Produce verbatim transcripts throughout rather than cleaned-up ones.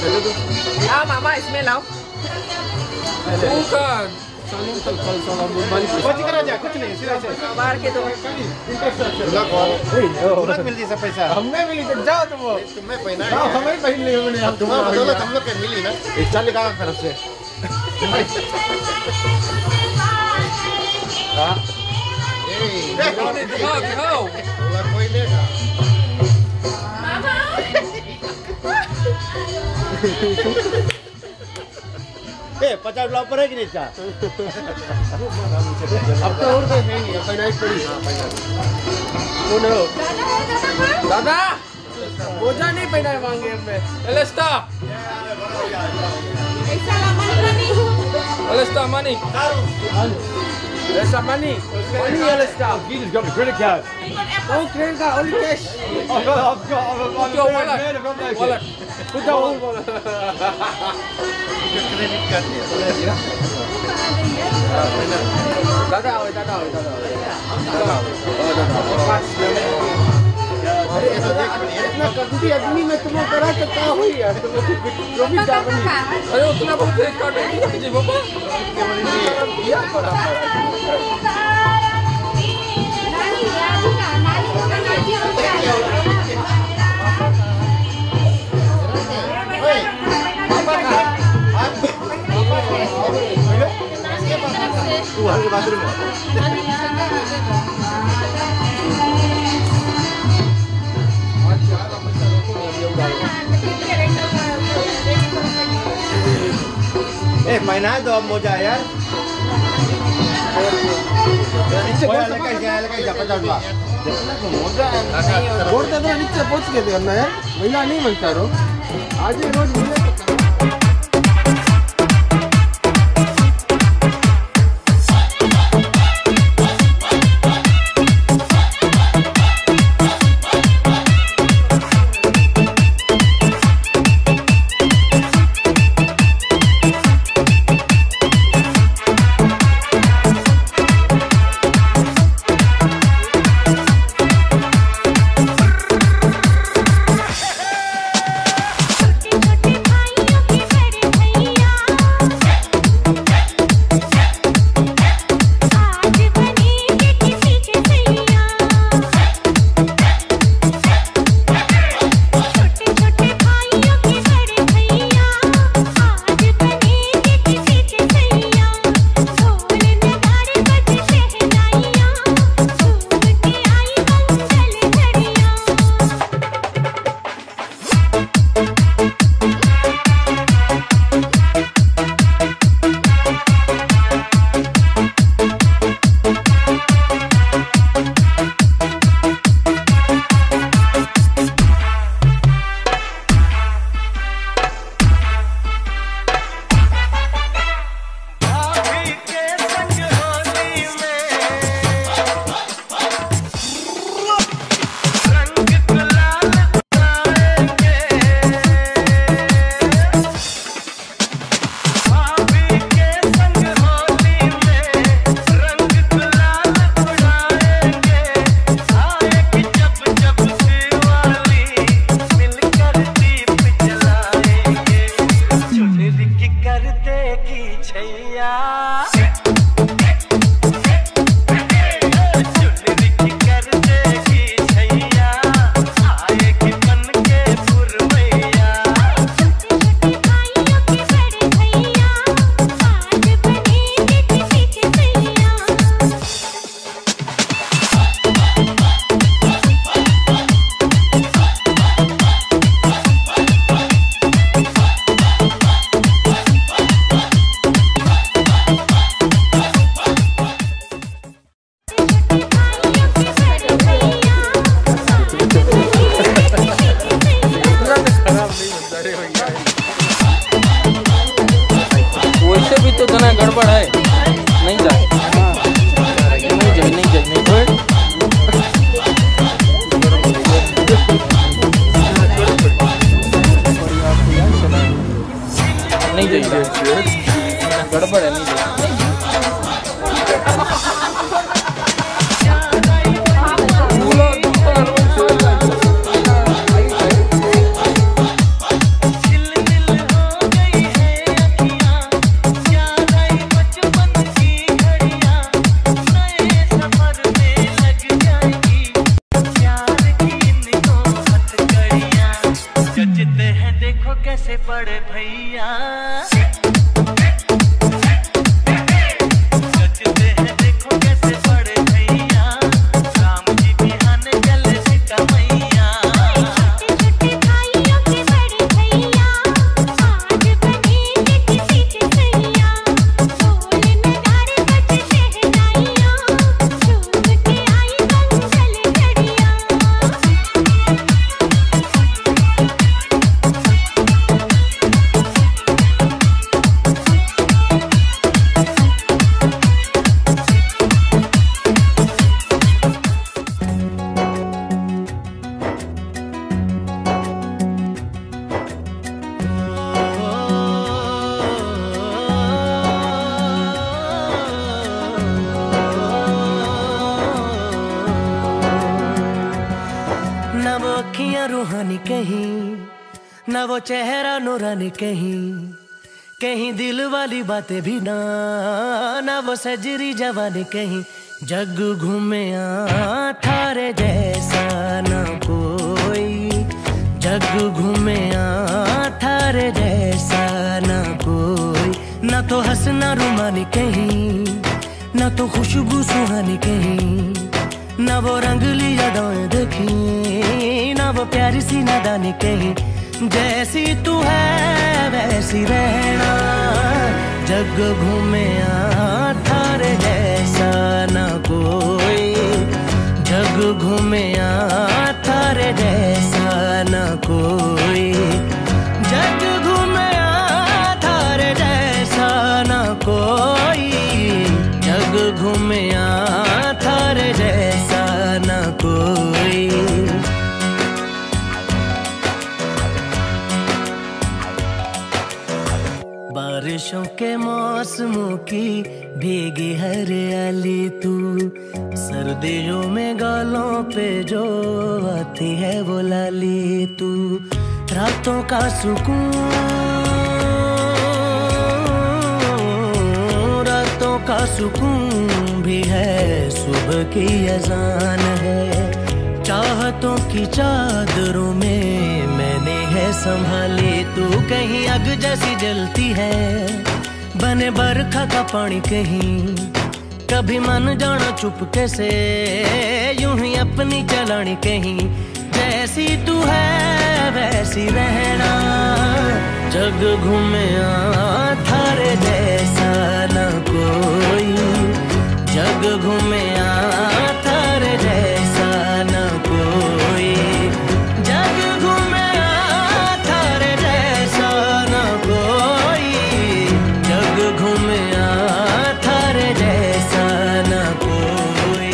Lauk mama इसमें लाओ। Bukan. Saling kalau salah berbalik. Baca aja, कुछ नहीं सिरा से। बाहर के दो। तुला कौन? तुला मिलती सब पैसा। हमने मिली तो जाओ तुम। तुम्हें पहना है। हाँ हमें पहन लिया मैंने। अब तुम्हारा बदौलत हम लोग के मिली ना। इस चाल निकाल तरफ से। हाँ। दिखाओ दिखाओ दिखाओ। तुला कोई लेगा। ए पचास डॉलर पर है कि नहीं चा? अब तो और कोई है नहीं, अपना एक पड़ी। कौन हो? दादा बोझा नहीं पहना है मांगे हमें। एलेस्टा Alesta money. Alesta money. Money Alesta. Jesus got the credit card. No credit card, only cash. I've got, I've got, I've got. Put your wallet. Wallet. Put your wallet. Credit card dia. दादा आओ दादा आओ दादा आओ अरे ये तो देख बढ़िया। इतना कद्दी आदमी में तुम्हें करा तो क्या हुई यार तुम जो भी जा बनी अरे उतना बहुत एक काट नहीं कीजिए बाबा दिया करा तू हर बाथरूम में ए पहना दो अब मोजा यार नीचे बोल लगा जा लगा जा पचास डॉलर मोजा बोल तो नीचे पहुंच के करना यार महिला नहीं बनता रो आज ही रोज मिले वैसे भी तो तना गड़बड़ है नहीं जा नहीं जाए नहीं जाए नहीं जाए नहीं जाए गड़बड़ है नहीं जाए कैसे पड़े भैया जचते हैं देखो कैसे पड़े भैया राम जी बिहान चले सीता मैया छोटे भाइयों के बड़े भैया आज बनेंगे किसी के सैया ढोल नगाड़े बजते हैं नाइया झूम के आई मंगल घड़िया न वो अखियां रूहानी कहीं न वो चेहरा नूरानी कहीं कहीं दिल वाली बातें भी ना न वो सजरी जवानी कहीं जग घूमे थारे जैसा न कोई जग घूमे थारे जैसा न कोई न तो हंसना रुमानी कहीं न तो खुशबू सुहानी कहीं न वो रंगली यादें देखी न वो प्यारी सी नादानी कहीं जैसी तू है वैसी रहना जग घूमे थारे जैसा न कोई जग घूमे थारे जैसा न कोई जग घूमे थारे जैसा न कोई जग घूमे थारे जैसा न कोई बारिशों के मौसमों की भीगी हरियाली तू सर्दियों में गालों पे जो आती है वो लाली तू रातों का सुकून रातों का सुकून भी है सुबह की अजान है चाहतों की चादरों में मैंने है संभाली तू कहीं आग जैसी जलती है बने बरखा का पानी कहीं कभी मन जाना चुपके से यूं ही अपनी चलानी कहीं जैसी तू है वैसी रहना जग घूमे थारे जैसा न कोई जग घूमे थारे जैसा न कोई जग घूमे थारे जैसा न कोई जग घूमे थारे जैसा न कोई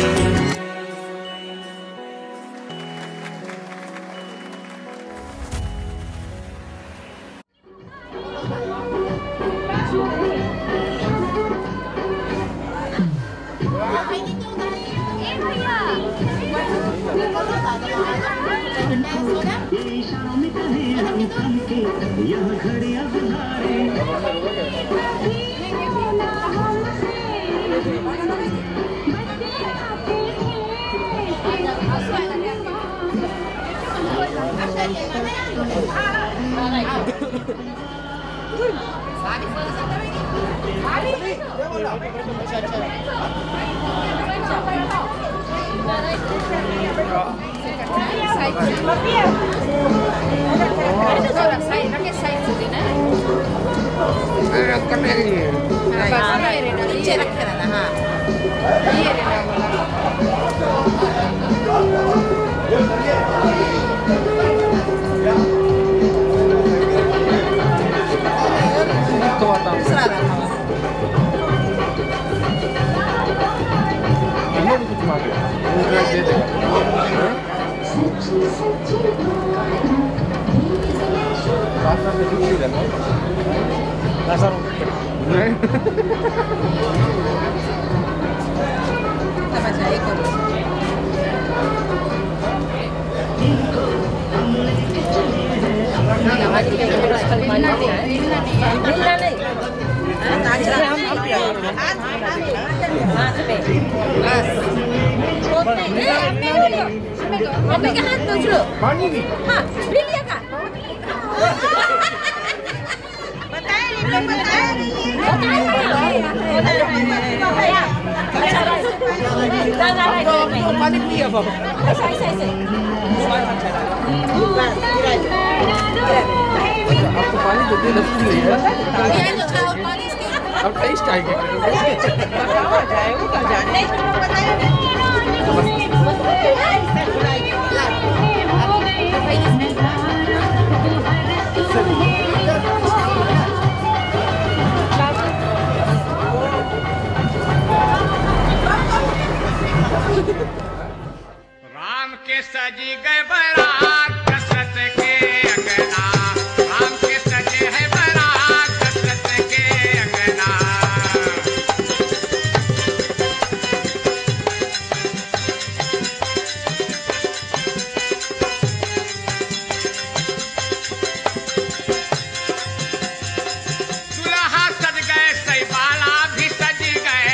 Panik. Ha, beli ya kak? पानी पिया बाबा ऐसे ऐसे ऐसे आपको पानी जो दे दस नहीं है ये जो था और पानी इसके अब टेस्ट आएगा हो जाएगा जाने नहीं तुम लोग बताइए राम के सजी गए बारात दशरथ के अंगना राम के सजे है बारात दशरथ के अंगना दुल्हा सज गए सैबाला भी सज गए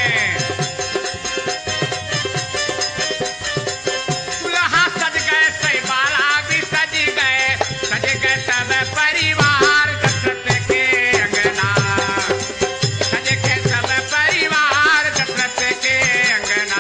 दुल्हा सज गए सैबाला भी सज गए सज गए सब परिवार दशरथ के अंगना सज गए सब परिवार दशरथ के अंगना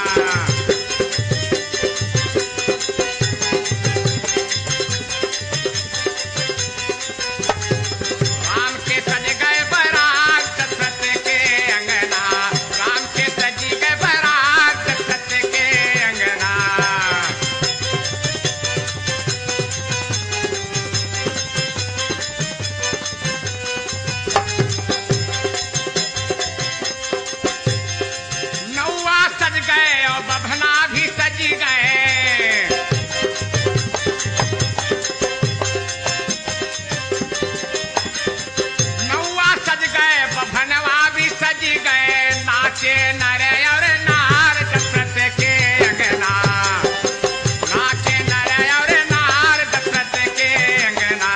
राम के सज गए बारात दशरथ के अंगना राम के सजी गए बारात दशरथ के अंगना नौवा सज गए और बभना भी सज गए नौवा सज गए बभनवा भी सज गए नाचे नर और नार दशरथ के अंगना नाचे नर और नार दशरथ के अंगना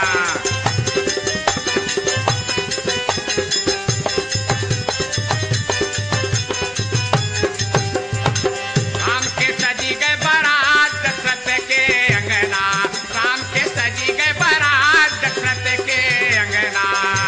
राम के सजी गए बारात दशरथ के अंगना राम के सजी गए बारात दशरथ के अंगना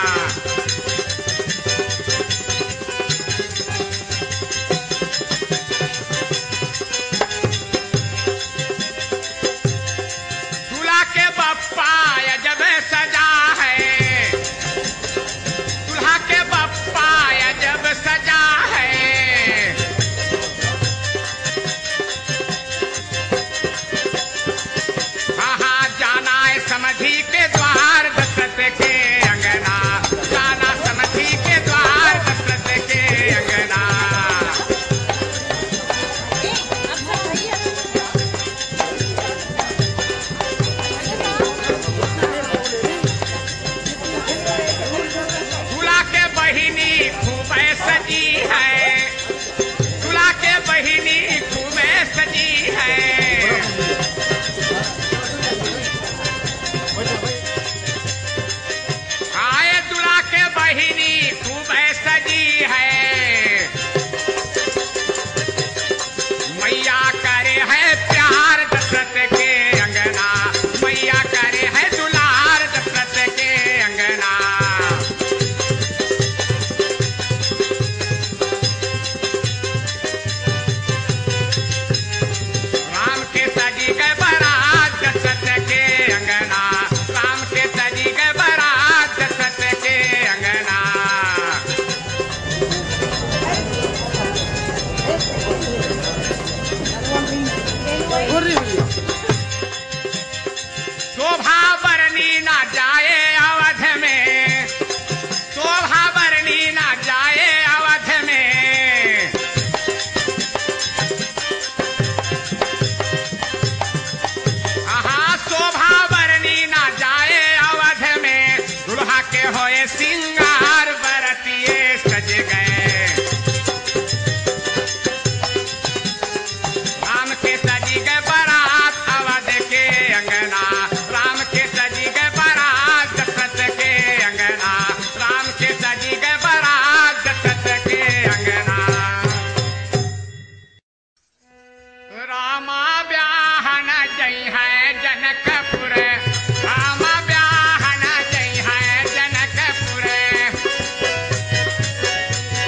दूल्हा के बप्पा जब सजा है दूल्हा के बप्पा जब सजा है हाँ जाना है समझी के द्वार दशरथ के अंगना जाना समझी के द्वार दशरथ के अंगना अब सब भैया दूल्हा के बहिनी खूब सजी है दूल्हा के बहिनी खूब सजी है आए दूल्हा के बहिनी खूब सजी है मैया करे है प्यार दशरथ के अंगना मैया करे है दुलार दशरथ के अंगना राम के सजी गए बारात दशरथ के अंगना राम के सजी गए बारात दशरथ के अंगना और रे भैया शोभा बरनी ना जाए अवध में शोभा बरनी ना जाए अवध में हाँ शोभा बरनी ना जाए अवध में दुल्हा के होए सिंगार बरतिए सज गए राम के सजी गए बारात अवध के अंगना राम के सजी गए बारात दशरथ के अंगना राम के सजी गए बारात दशरथ के अंगना रामा ब्याहन जई है जनकपुर रामा ब्याहन जई है जनकपुर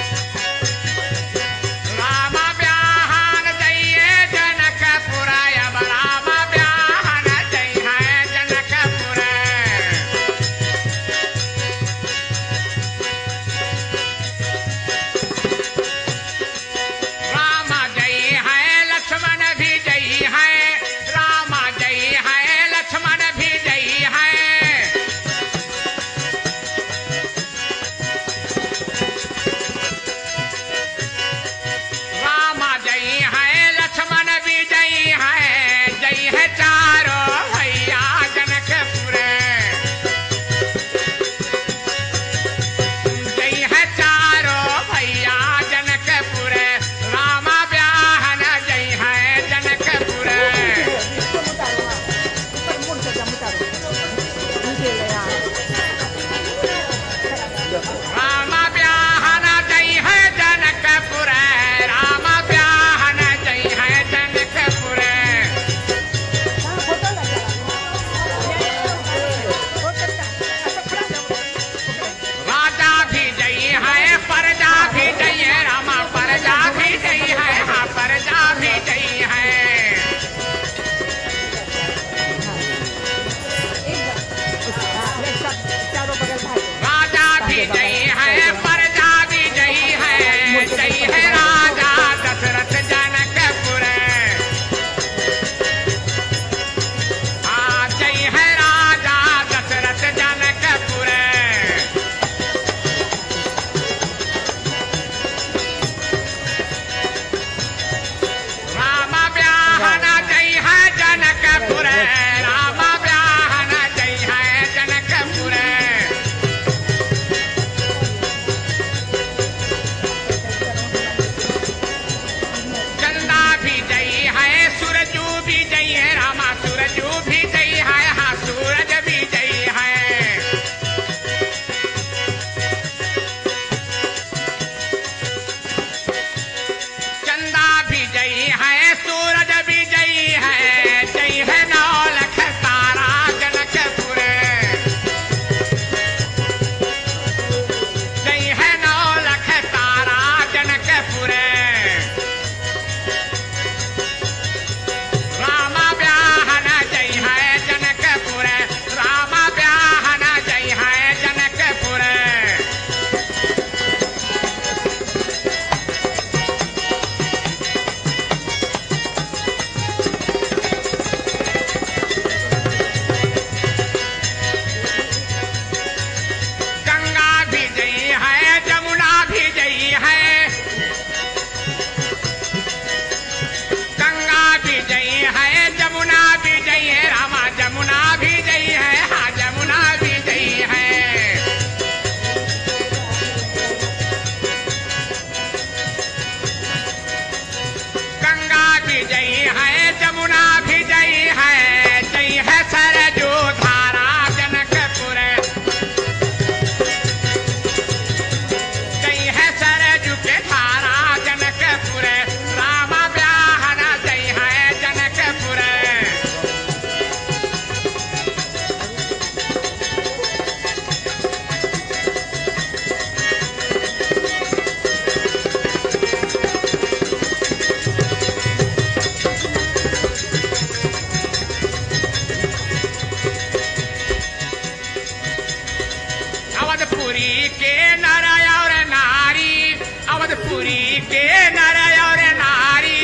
अवधपुरी के नर और नारी, अवधपुरी के नर और नारी।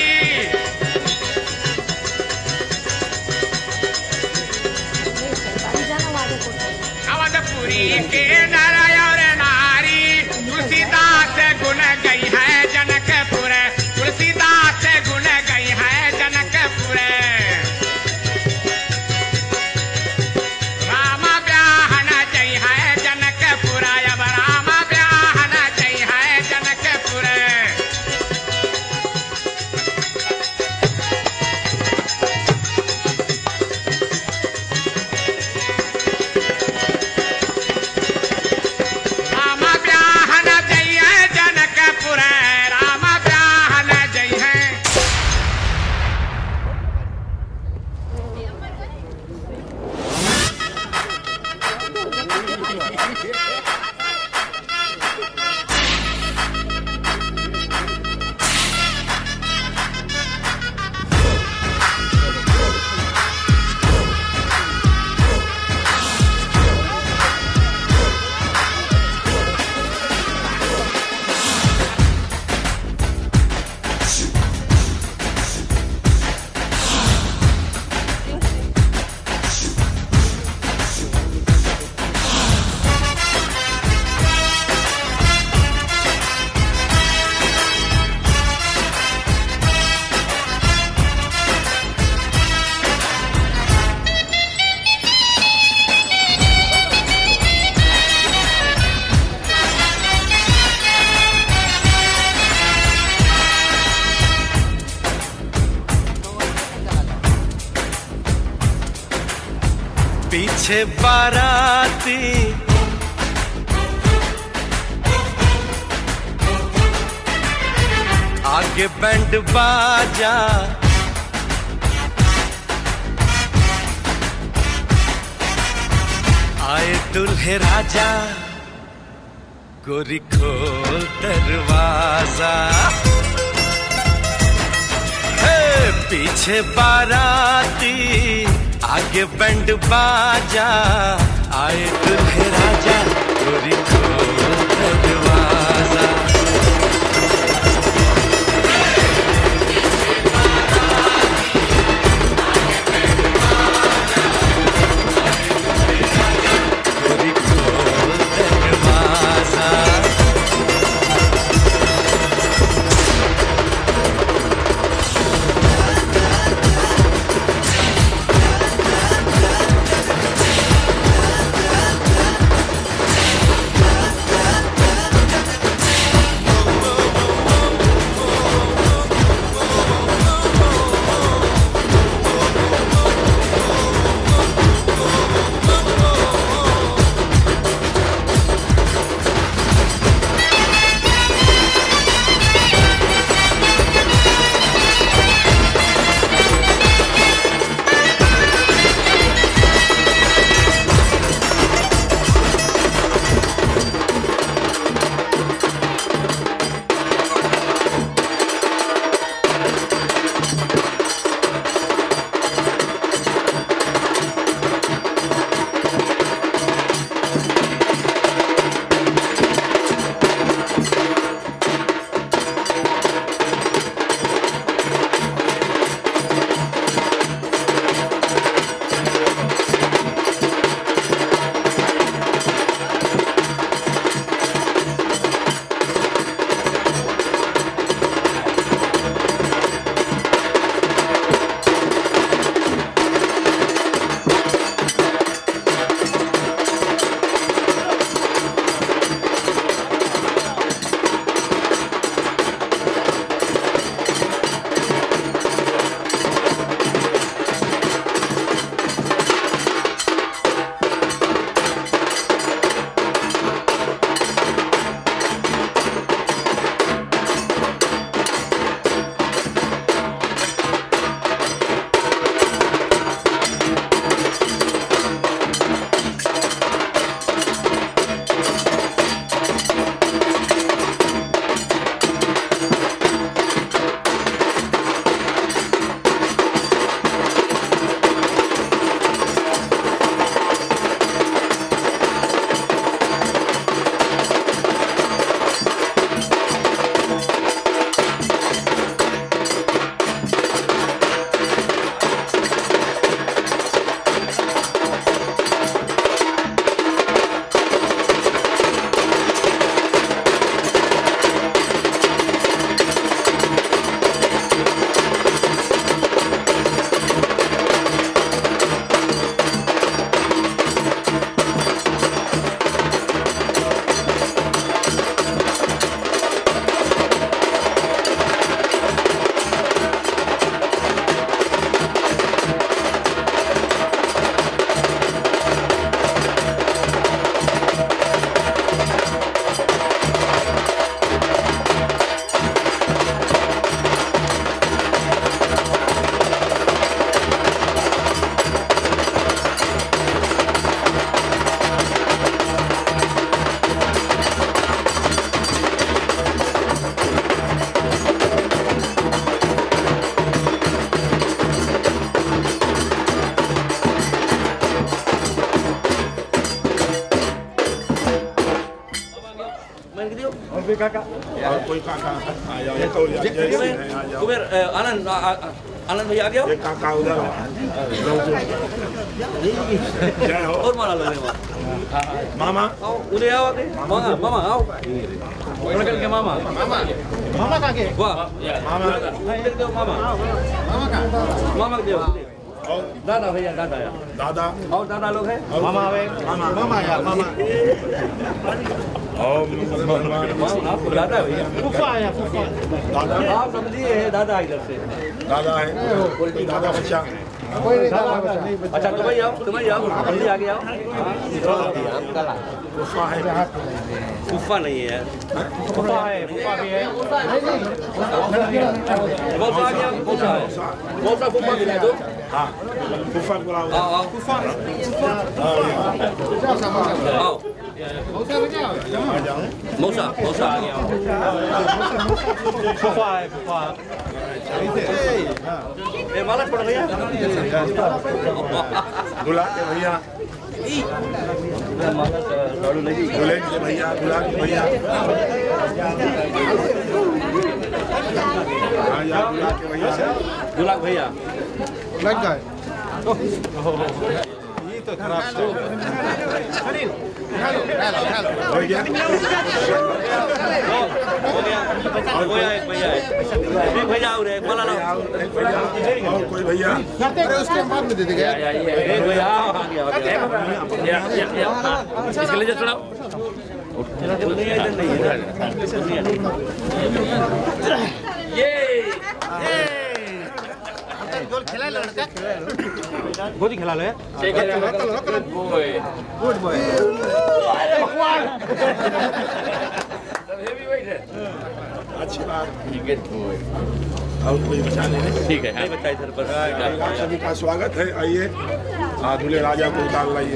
अवधपुरी के नर और नारी, तुलसीदास गुण गई है जनकपुर, तुलसीदास गुण गई है जनकपुर। राम ब्याहन जय है जनकपुर, अब राम ब्याहन जय है जनकपुर। राम ब्याहन जय है जनकपुर, राम ब्याहन जय है। पीछे बाराती आगे बैंड बाजा, आए दुल्हे राजा गोरी खोल दरवाजा। हे पीछे बाराती आगे बैंड बाजा, आए दुल्हे राजा गोरी खोल दरवाजा। गोरी खोल दरवाजा। main gitu yuk. और भी काका और कोई काका आ जाओ ये तो जय सिंह है आ जाओ Kuber, Alan, Alan भैया आ गया ये काका उधर है जय हो और माला लो मेरे मामा आओ उधर आओ आके मामा मामा आओ perkenalkan ke mama mama मामा काके wah मामा udah dong mama mama kah mama dia और दादा भैया दादा ya दादा और दादा लोग है मामा आवे मामा मामा यार मामा और आप दादा भैया फूफा है फूफा दादा आप समझिए है दादा इधर से दादा है दादा बच्चा कोई नहीं दादा अच्छा तुम ही आओ तुम ही आओ जल्दी आगे आओ फूफा है फूफा नहीं है फूफा है फूफा भी है बहुत आ गया फूफा है बहुत सा फूफा मिला दो हाँ फूफा बुलाओ आओ आओ फूफा आओ मौसा मौसा आ गया फूफा है फूफा ए माला पड़ भैया दुला के भैया माला साड़ू नहीं दुल्हन के भैया दुला के भैया हाँ यार दुला के भैया दुलाक भैया लग गए ये तो खराब हो गया हो गया और भैया एक भैया है एक भैया और है माला लाओ और कोई भैया उसके बाद में दे देगा एक भैया आ गया या या या इसके लिए थोड़ा नहीं है इधर नहीं है ये गोल खेला लड़का गोदी खिला लो गुड बॉय हेवी वेट है अच्छी बात ठीक है और कोई बचा नहीं ठीक है नहीं बताइए सर पर आप सभी का स्वागत है आइए दूल्हे राजा को उतार लाइए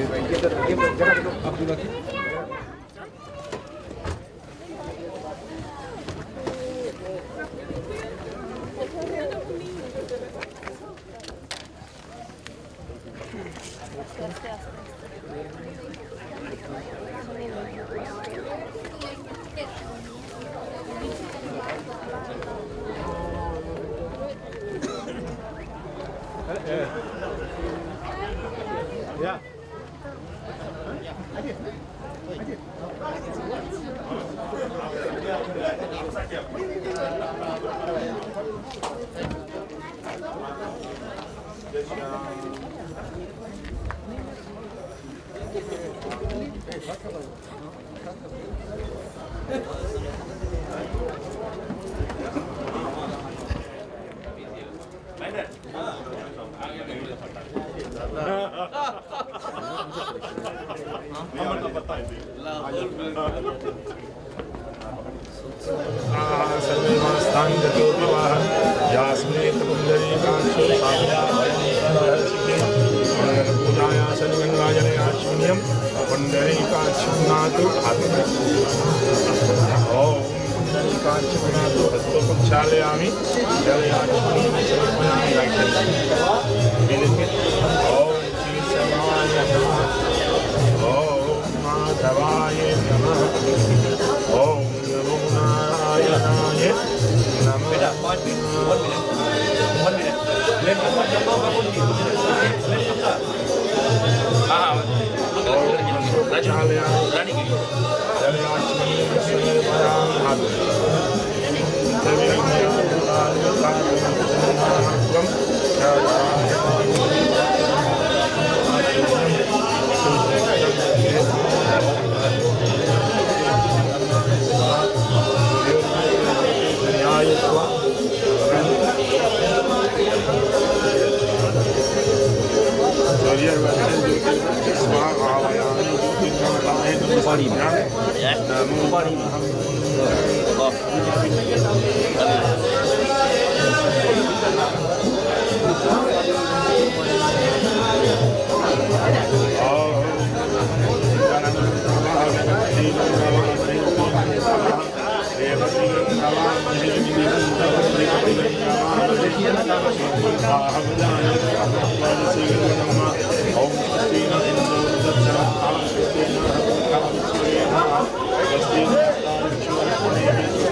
Yeah. चालयामि चालयामि समर्पयामि ओम श्री शर्माय नमः ओम माधवाय नमः ओम नमो नारायणाय नमः चालयामि चालयामि समर्पयामि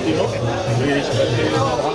दिनो बृहस्पति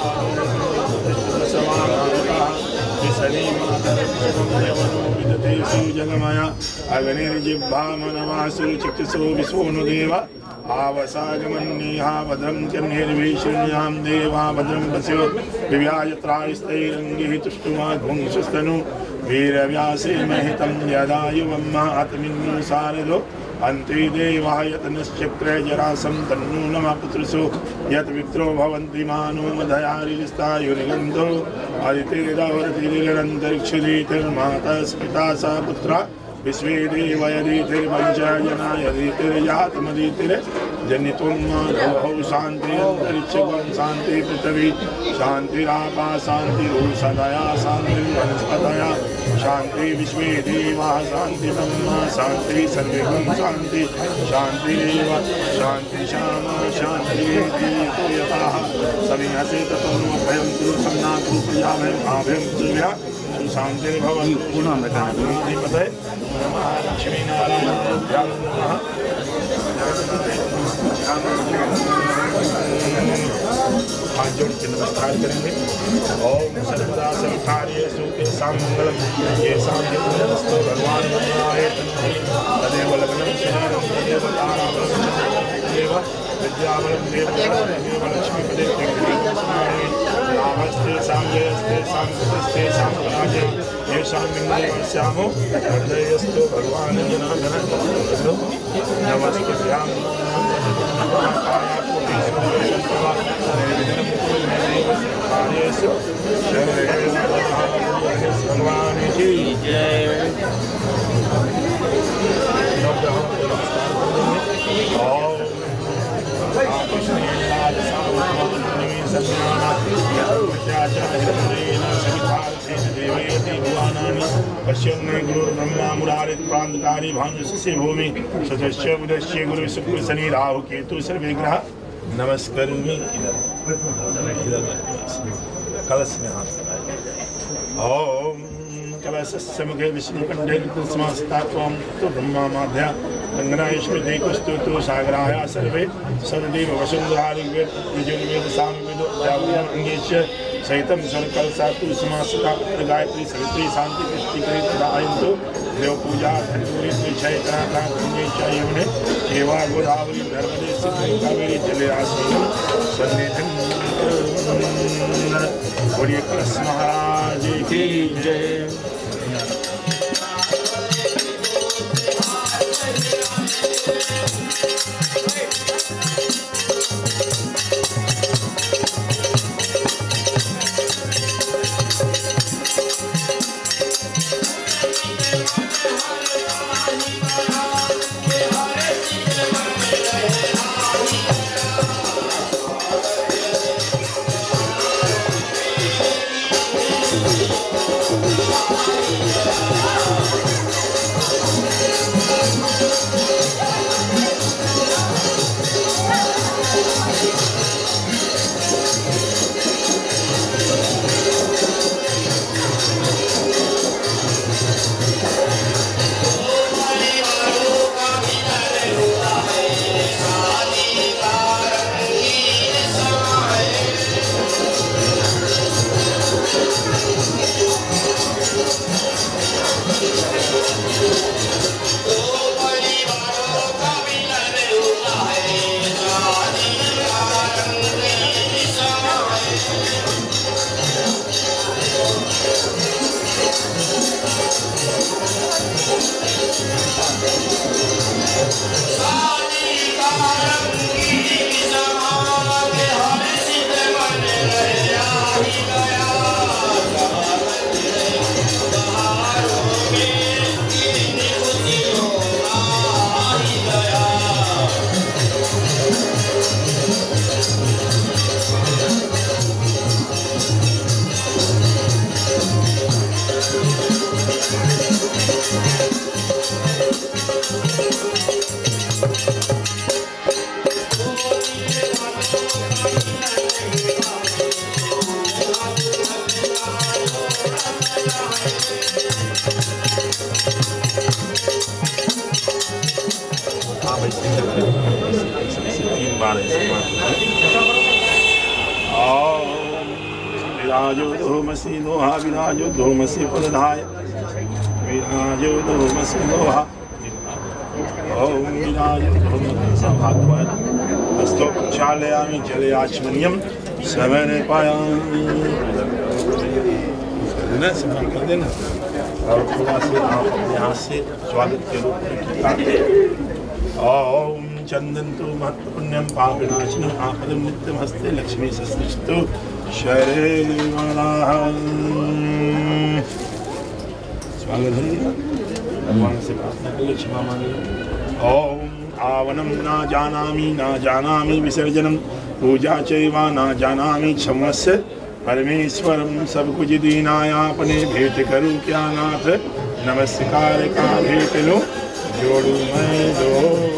जगमया अग्निर्जिह्वामनवासु चिकित्सो विश्वोनुदेव आवसागमन्येहा भद्रं कर्णैर्विशृणुयां देवा भद्रं पश्यो दिव्यायत्रायस्तैरङ्गैः तुष्टुमाध्वंसस्तनु वीरव्यासे महितं यदायुवं आत्मिन्नुसारदो अन्ते देवाः यतनश्चक्रे जरासं तन्नु नमः पुत्रसो यत् विप्रो भवन्ति मानो मधयारिस्तायुर्गन्धो अदितिर्दावरतिरिरन्तरिक्षुदीतिर्माता स्मिता सा पुत्रा विश्वे देवयदीतिर्पञ्चजना यदीतिर्यातमदीतिर् जनित्वं माधवौ शान्तिरन्तरिक्षं शान्ति पृथिवी शान्तिरापा शान्तिरुषदया शान्तिर्वनस्पतया शान्ति विश्वे देवाः शान्ति ब्रह्मा शान्ति सर्वं शान्ति शान्तिरेव शान्ति श्यामा शान्तिरेति यतः सविहसे ततो भयं कुरु सम्नातु प्रियाभयम् आभयं सूर्या शान्तिर्भवन्तु पुनः लक्ष्मी नारायण हाथ जोड़ के नमस्कार करेंगे। ओम सर्वदा सर्वकार्य सुखे सामंगलम ये शांति नमस्ते भगवान बनाए तदेव लग्नं शरीरं तदेव ताराबलं तदेव विद्याबलं देव लक्ष्मी पदे रामस्ते सांजयस्ते सांस्कृतस्ते सांपराजे येषां बिन्दुवर्ष्यामो हृदयस्थो भगवान् जनार्दन नमस्ते भ्यां भगवान की जय। पश्यन्ने गुरुर्ब्रह्मा मुरारित प्रांतकारी भानुष्य भूमि सदस्य उदस्य गुरु शुक्र शनि राहु केतु सर्वे ग्रह नमस्करोमि। कलश में हाथ ओम कलशस्य मुखे विष्णुकण्ठे समास्तात्वं तु ब्रह्मा माध्या गंगनायश्वती कुस्तुतु सागराय सर्वे सर्वदेव वसुन्धराऋग्वेद यजुर्वेद सामवेदो जागरणेश्य सहितं सर्वकलशातु समासता गायत्री सवित्री शांति पुष्टिकरी तदायन्तु देव पूजा धनूरी विषय करा यमुने एवा गोदावरी नर्मदे सिंधु कावेरी जले आस्मिन् सन्निधिं बोलिए कलश महाराज की जय। तीन बार विराजो धूमसि नोहा विराजो धूमसि पदधाय विराजो धूमसि नोहा ओम विराजो धूमसि भागवत हस्तो प्रक्षालयामि जले आचमनीयम सवने पायामि देना सब कर देना और थोड़ा से आप यहाँ से स्वागत के रूप में कीर्तन ओम चंदन्तु महत्पुण्यम पापनाशनम आपदम नित्यम हस्ते लक्ष्मी सस्तिष्ठु शरे स्वागत है भगवान से प्रार्थना करिए क्षमा मांगिए ओम आवनम ना जानामि ना जानामि विसर्जनम पूजा चैवा ना जानामि क्षमस्य परमेश्वरम सब कुछ दीनायापने भेंट करूं क्या नाथ नमस्कार का भेंट लो जोड़ू मैं दो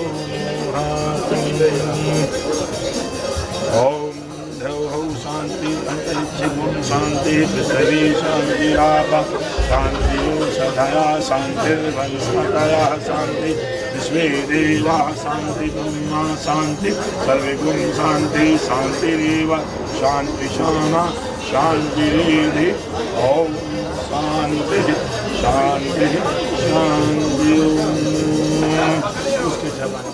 ओम धौ शांति अंतरिक्ष गुण शांति पृथ्वी शांतिराप शांति सदया शांतिर्वनस्पतयः शांति विश्वे देवा शांति ब्रह्मा शांति सर्वगुण शांति शांतिरेव शांति शामा शांतिरेधि ओम शांति शांति शांति उसके जवान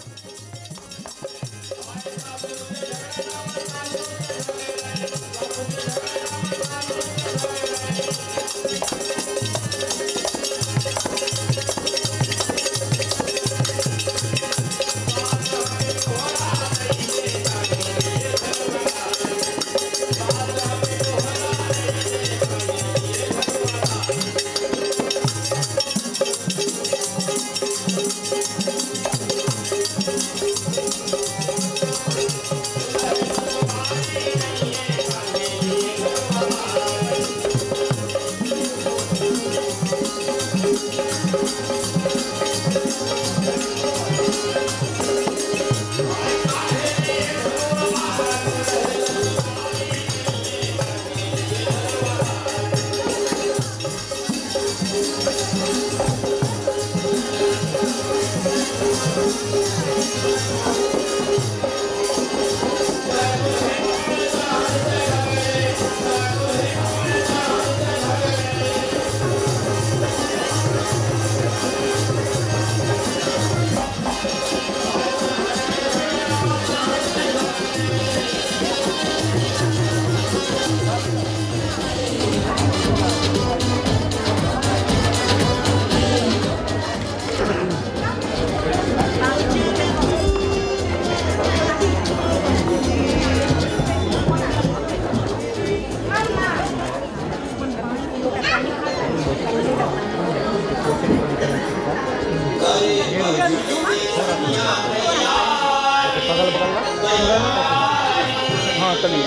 हाँ चलिए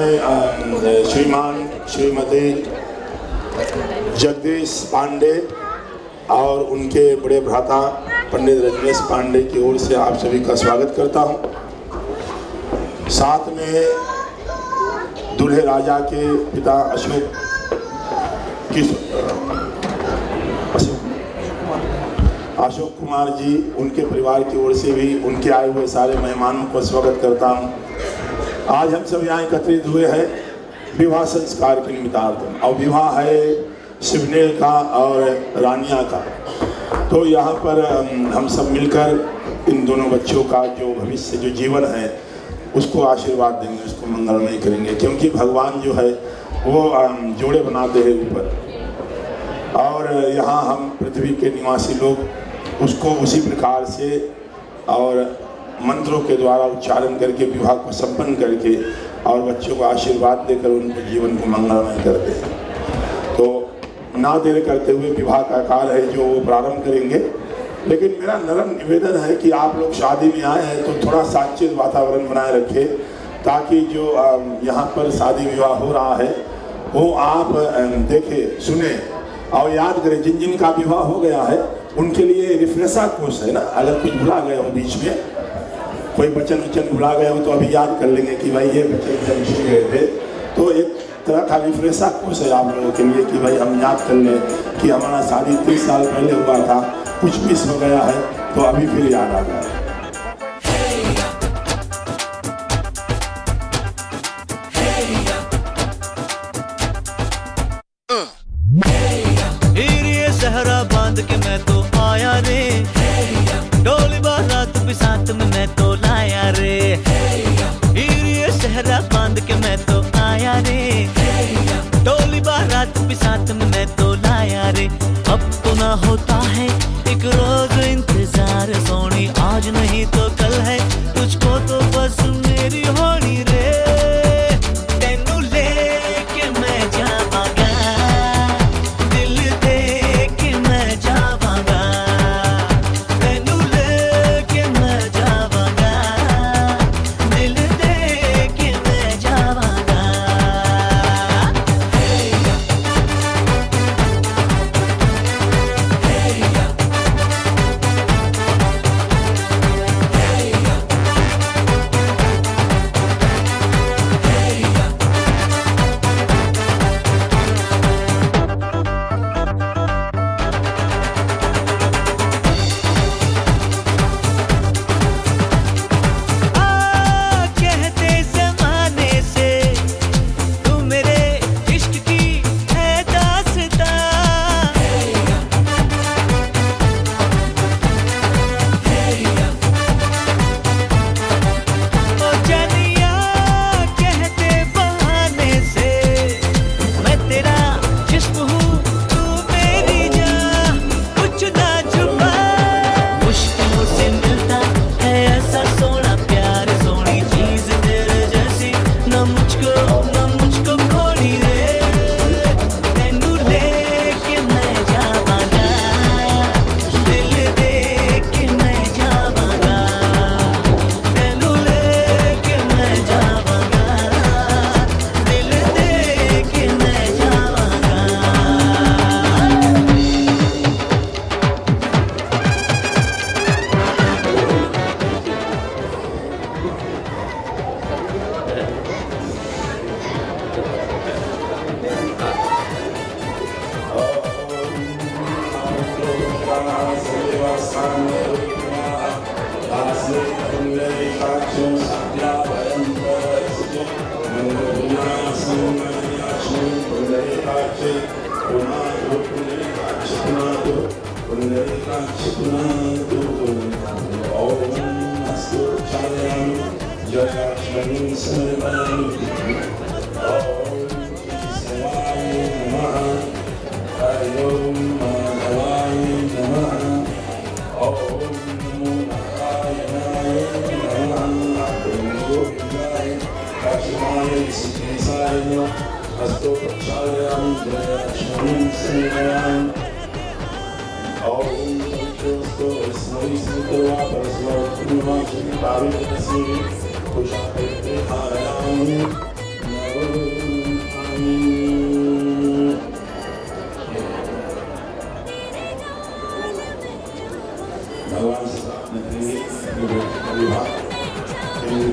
मैं श्रीमान श्रीमती जगदीश पांडे और उनके बड़े भ्राता पंडित रजनीश पांडे की ओर से आप सभी का स्वागत करता हूं। साथ में दूल्हे राजा के पिता अशोक किस अशोक अशोक कुमार जी, उनके परिवार की ओर से भी उनके आए हुए सारे मेहमानों को स्वागत करता हूं। आज हम सब यहाँ एकत्रित हुए हैं विवाह संस्कार के निमित्तार्थ, और विवाह है शिवनेल का और रानिया का। तो यहाँ पर हम सब मिलकर इन दोनों बच्चों का जो भविष्य जो जीवन है उसको आशीर्वाद देंगे, उसको मंगलमय करेंगे, क्योंकि भगवान जो है वो जोड़े बनाते हैं ऊपर, और यहाँ हम पृथ्वी के निवासी लोग उसको उसी प्रकार से और मंत्रों के द्वारा उच्चारण करके विवाह को संपन्न करके और बच्चों को आशीर्वाद देकर उनके जीवन को मंगलमय करते हैं। तो ना देर करते हुए विवाह का काल है जो वो प्रारंभ करेंगे। लेकिन मेरा नरम निवेदन है कि आप लोग शादी में आए हैं तो थोड़ा साचित वातावरण बनाए रखें, ताकि जो यहाँ पर शादी विवाह हो रहा है वो आप देखें, सुने और याद करें। जिन जिन का विवाह हो गया है उनके लिए रिफ्रेशर कोर्स है ना, अगर कुछ भुला गए हो बीच में, कोई वचन वचन भुला गए हो तो अभी याद कर लेंगे कि भाई ये वचन भूल गए थे। तो एक तरह का रिफ्रेशर कोर्स है आप लोगों के लिए कि भाई हम याद कर लें कि हमारा शादी तीस साल पहले हुआ था, कुछ मिस हो गया है तो अभी फिर याद आ गया। सहरा बांध के मैं तो आया रे, डोली बारात भी साथ में मैं तो लाया रे। ये सहरा बांध के मैं तो आया रे, डोली बारात भी साथ में मैं तो लाया रे। अब तो ना होता है एक रोज इंतजार सोनी, आज नहीं तो कल है तुझको तो बस मेरी होनी रे। तेनू लेके मैं जावांगा, दिल दे के मैं जावांगा, तेनू लेके मैं जावांगा, दिल दे के मैं जावांगा।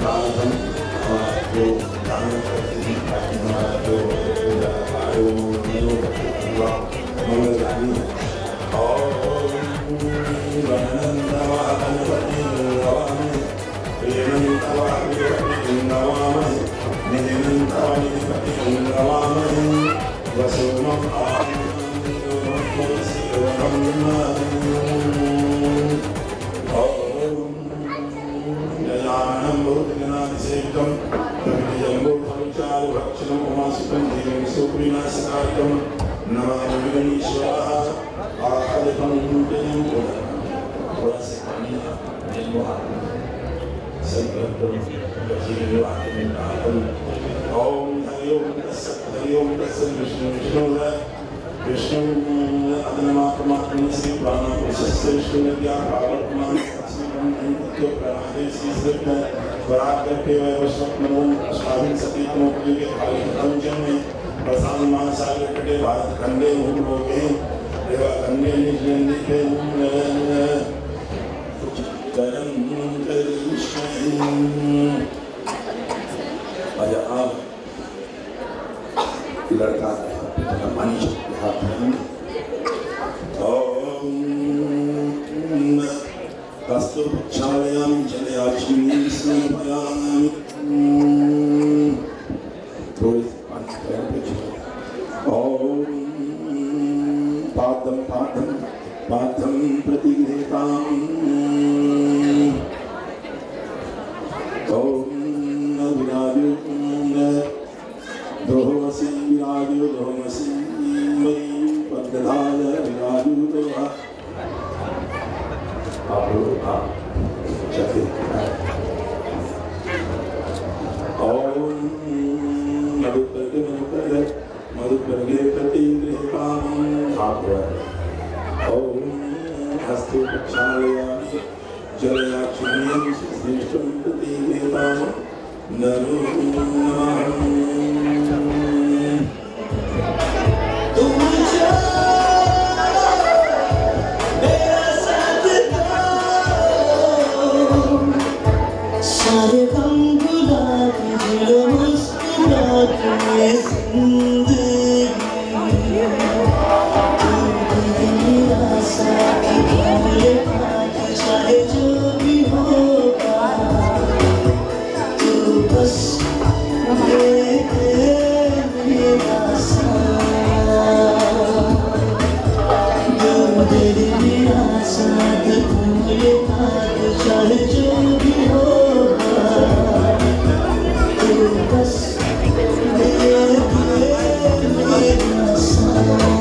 प्रार्थम जो दान करते हैं हमारा जो आयो जो मंगलदानी और गणनंदवा गणपति नवामि प्रेमंतवा गणपति नवामि निधिमंतवा निधिपति नवामि वसुमं जयानं भूतगणादिसेवितं जम्बो फलचारुभक्षणं उमासुतं देवं सुप्रीणासकार्यं नमामि गणेश्वरः आदितं जयं थोड़ा से पानी जन्मो संकल्पं जीववाक्यं ओम हरि ओम तत्सत् हरि ओम तत्सत् विष्णु विष्णु विष्णु अदनमा परमात्मा से प्राण प्रशस्त विष्णु ने क्या पावमान अस्मिन् नित्य प्राणे श्री सिद्ध वराग के वैवस्वत नमो स्वामी सतीत मोक्ति के काले पंचम में प्रसाद महासागर के भारत खंडे मूल होगे देवा खंडे निजन के करम करिष्ण आजा आप लड़का पानी हाथ में ओम कस्तुभक्षालयामि जलयाचिनी स्नापयामि थोड़ी पानी पैर पे छोड़ ओम पादम पादम पादम प्रतिगृहीताम् ओम विराजो दोहमसि विराजो दोहमसि मयि पद्मधाय विराजो दोहा आप आप चलते ओम मधुपर्गे मधुपर्गे मधुपर्गे प्रतिगृहीतां भागवत ओम हस्ते प्रक्षालयामि जलयाक्षिण्यं श्रेष्ठं प्रतिगृहीतां नमो नमः सारे गम गुलाबी दिलो मुस्कुराते जिंदगी तू मेरा साथी भूले भागे चाहे जो भी होगा तू बस मेरा साथ मेरा साथ भूले भागे चाहे जो भी होगा बस मेरा साथ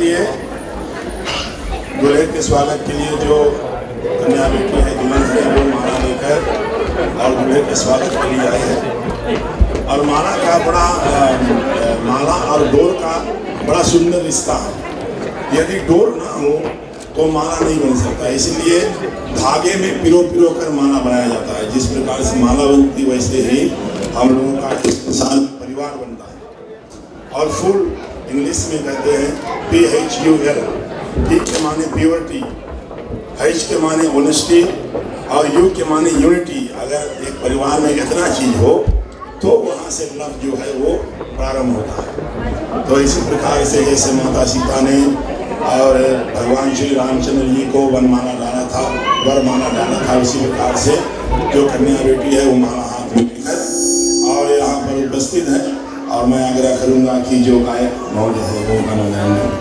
लिए दूल्हे के स्वागत के लिए जो कन्या बेटी है दुल्हन है वो माला लेकर और दूल्हे के स्वागत के लिए आए हैं। और माला का बड़ा माला और डोर का बड़ा सुंदर रिश्ता है। यदि डोर ना हो तो माला नहीं बन सकता, इसलिए धागे में पिरो पिरो कर माला बनाया जाता है। जिस प्रकार से माला बनती वैसे ही हम लोगों का इंसान परिवार बनता है। और फुल इंग्लिश में कहते हैं P H U L. P के माने प्योरिटी, एच के माने ऑनेस्टी और यू के माने यूनिटी। अगर एक परिवार में इतना चीज हो तो वहाँ से लव जो है वो प्रारंभ होता है। तो इसी प्रकार से जैसे माता सीता ने और भगवान श्री रामचंद्र जी को वनमाला डाला था, वरमाला डाला था, उसी प्रकार से जो कन्या बेटी है वो माला हाथ में लेकर और यहाँ पर उपस्थित है। और मैं आग्रह करूँगा कि जो गायक महोदय है वो गाना गाएंगे।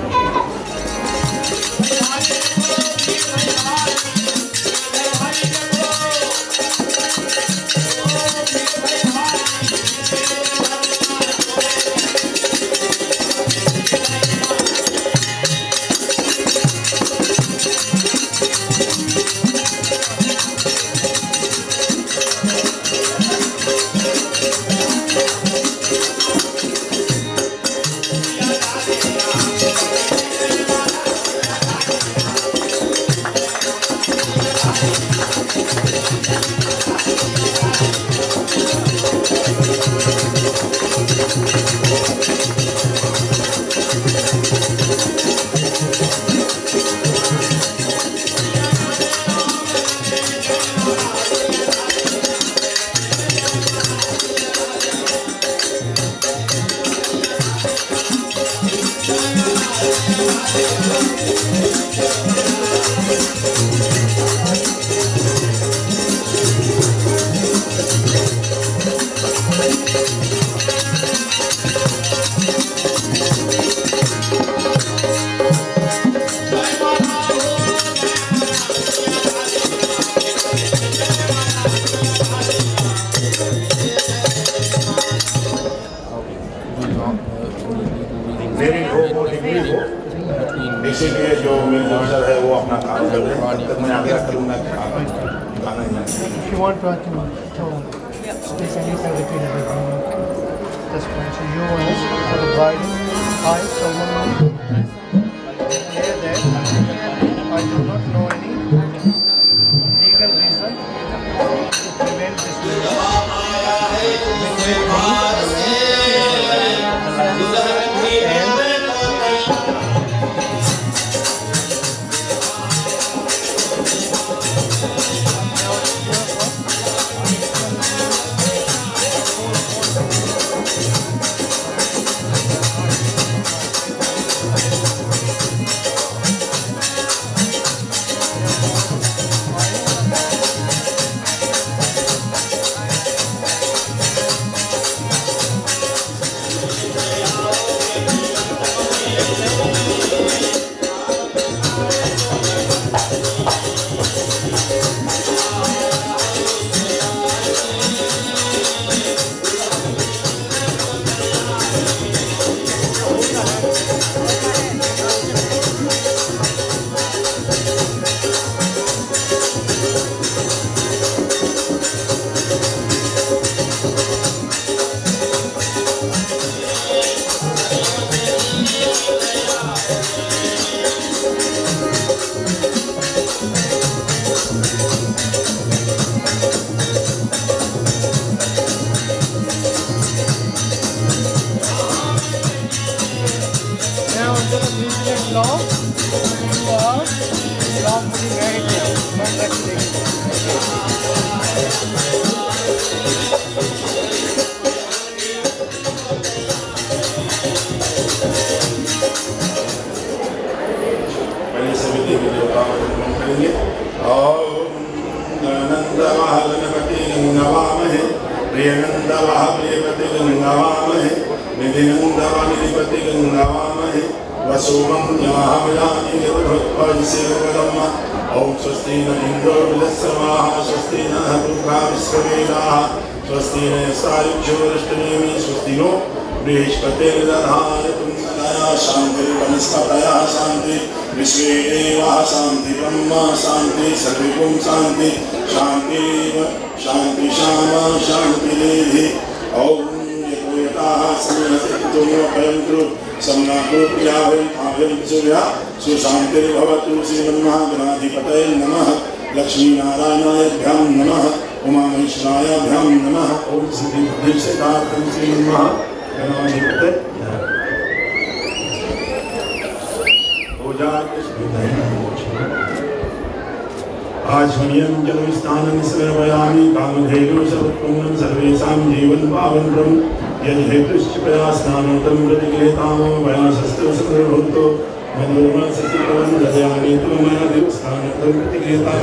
इसीलिए जो मैनेजर है वो अपना काम कर रहे हैं। तब मैं आग्रह करूँगा कि आप गाना ही If you want to tone, please anything repeat everything. That's fine. So you want for the bride, I, someone say that I do not know any legal reason to prevent this marriage. स्वस्ति न शान्तिर्विश्वेश्वराया शान्तिर्वनस्पतयः शान्ति विश्वे देवाः शान्ति ब्रह्मा शान्ति सर्वगुण शान्ति शान्तिरेव शान्ति श्यामा शान्तिरेधि ॐ यतो यथाः समयसितुमोपयन्तु समनाकृत्यावयम् आव्यं सूर्या सुशान्तिर्भवतु श्रीमन्महागणाधिपतये नमः लक्ष्मीनारायणाभ्यां नमः उमामहेश्वराभ्यां नमः ओम श्री दीक्षितार्थं श्रीमन्महागणाधिपतये पूजा आचमनीयं जलस्थानं समर्पयामि कामधेनु सर्वपुण्यं सर्वेषां जीवन पावनं यज्ञेतुश्च प्रयास्नानं प्रतिगृहीतां वयासस्तु सर्वभूतो मनोरमा सतिपवनं ददयामि त्वमया देवस्थानं प्रतिगृहीतां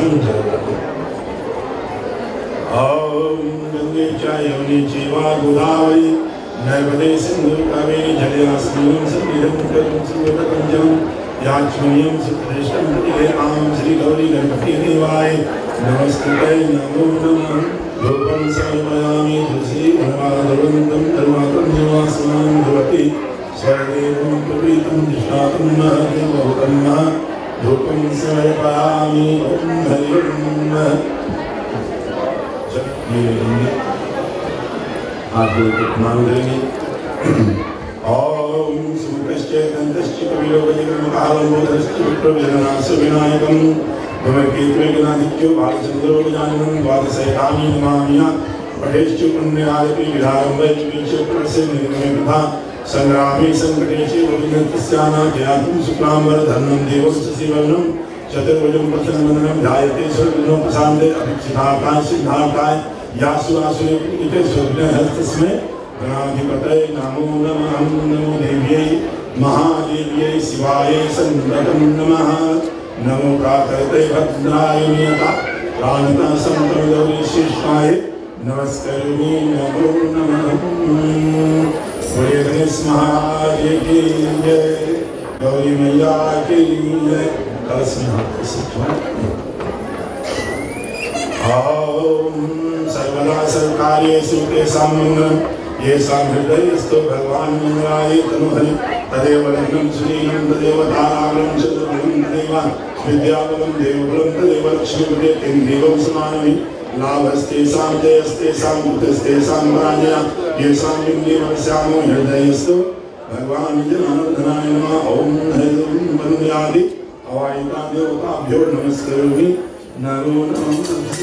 ॐ गंगे च यमुने चैव गोदावरी नर्मदे सिन्धु कावेरी जलेऽस्मिन् सन्निधिं कुरु सुगतकञ्जं याचमनीयं सुप्रतिष्ठं प्रतिगृहीतां श्रीगौरी गणपतिदेवाय नमस्कृते नमो नमः धूपं समर्पयामि तुलसी वनमाधवन्तं धर्माकं निवासमानं भवति स्वदेवं प्रवीतं दिशातं महदेवोतं नः धूपं समर्पयामि ॐ हरि ओं आप लोग प्रणाम करेंगे ओम सुमुखश्च दन्तश्च कपिलोकजगन्मकालमोदश्च विप्रवेदनास्य विनायकं भवकेतवे गणाधिक्यो बालचन्द्रो गजाननं द्वादशैतानि नमामिया पठेश्च पुण्यादिपि विधारं वैद्यवीच प्रस्य निर्ममेधा संग्रामे संकटेश गोविन्दस्याना जयातुं शुक्लाम्बरधरनं देवं शशिवर्णं चतुर्भुजं प्रसन्नवदनं ध्यायते सर्वविघ्नोपशान्ते अभिक्षितार्थाय सिद्धार्थाय यासुरासुरेति स्वप्नहस्तस्मै गणाधिपतये नमो नमः नमो देव्यै महादेव्यै शिवाय सन्नतं नमः नमो प्राकृते भद्राय नियता प्राणता संतगौरीशिष्टाय नमस्करोमि नमो नमः बोले गणेश महाराज की जय गौरी मैया की जय कलश में हाथ से ओम सर्वदा सर्वकार्येषु तेषां मंगलम् येषां हृदयस्थो भगवान् मंगलाय तनुहरि तदेव लग्नं सुनीलं तदेव ताराबलं चतुर्बलं तदेव विद्याबलं देवबलं तदेव लक्ष्मीपते तेन देवं समानमि लाभस्तेषां जयस्तेषां बुद्धिस्तेषां पराजया येषां लिङ्गे नमस्यामो हृदयस्थो भगवान् जनार्दनाय नमः ॐ हरिं वन्द्यादि अवायिता देवताभ्यो नमस्करोमि नमो नमः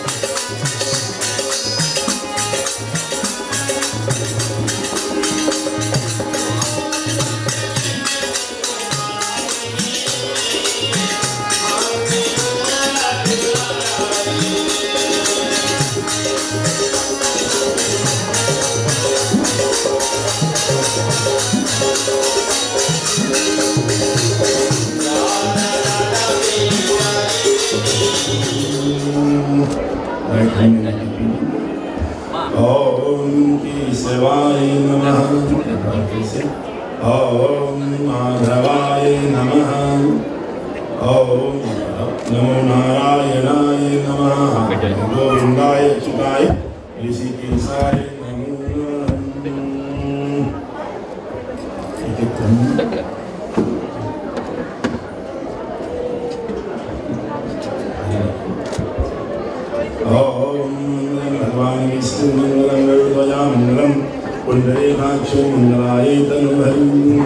ओम केशवाय नमः ओम माधवाय नमः ओम नमो नारायणाय नमः गोविंदाय अच्युताय ऋषिकेशाय नमो नमः ओम भगवान विष्णु मंगलम गरुड़ध्वजा मंगलम पुंडरीकाक्षो मंगलाय तनुहरि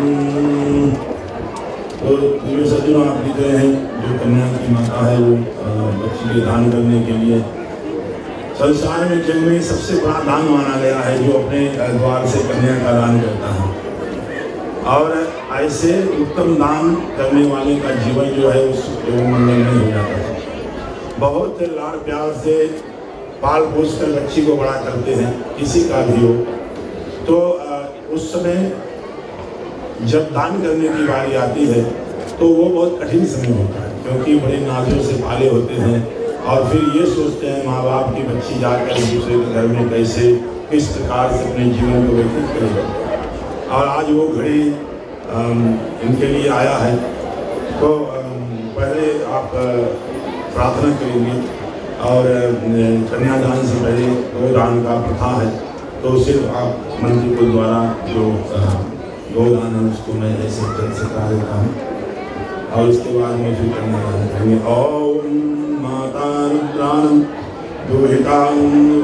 तो प्रिय सज्जनों आप देख रहे हैं जो कन्या की माता है वो बच्ची के दान करने के लिए संसार में जग में सबसे बड़ा दान माना गया है जो अपने द्वार से कन्या का दान करता है और ऐसे उत्तम दान करने वाले का जीवन जो है उस मंगल में हो जाता है। बहुत लाड़ प्यार से पाल पोस कर बच्ची को बड़ा करते हैं किसी का भी हो तो उस समय जब दान करने की बारी आती है तो वो बहुत कठिन समय होता है क्योंकि बड़े नाजों से पाले होते हैं और फिर ये सोचते हैं माँ बाप की बच्ची जाकर दूसरे के घर में कैसे किस प्रकार से अपने जीवन को व्यतीत करेगा और आज वो घड़ी इनके लिए आया है। तो पहले आप प्रार्थना करेंगे और कन्यादान से पहले गोदान का प्रथा है तो सिर्फ आप मंत्री के द्वारा जो गोदान है उसको मैं ऐसे जल से करा देता हूँ और उसके बाद में फिर करने करेंगे ओम माता रुद्राणम दुहितां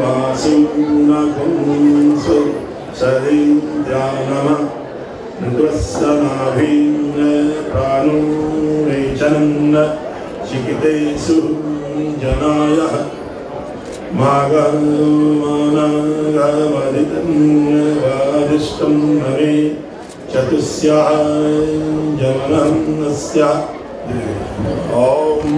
वासुनाकुंसु सरिद्रानम नृत्वस्सनाभिन्न प्राणुरेचन्न शिकितेषु जनायः मागमनागमदितं वादिष्टं नमे चतुस्याः जमनस्य ॐ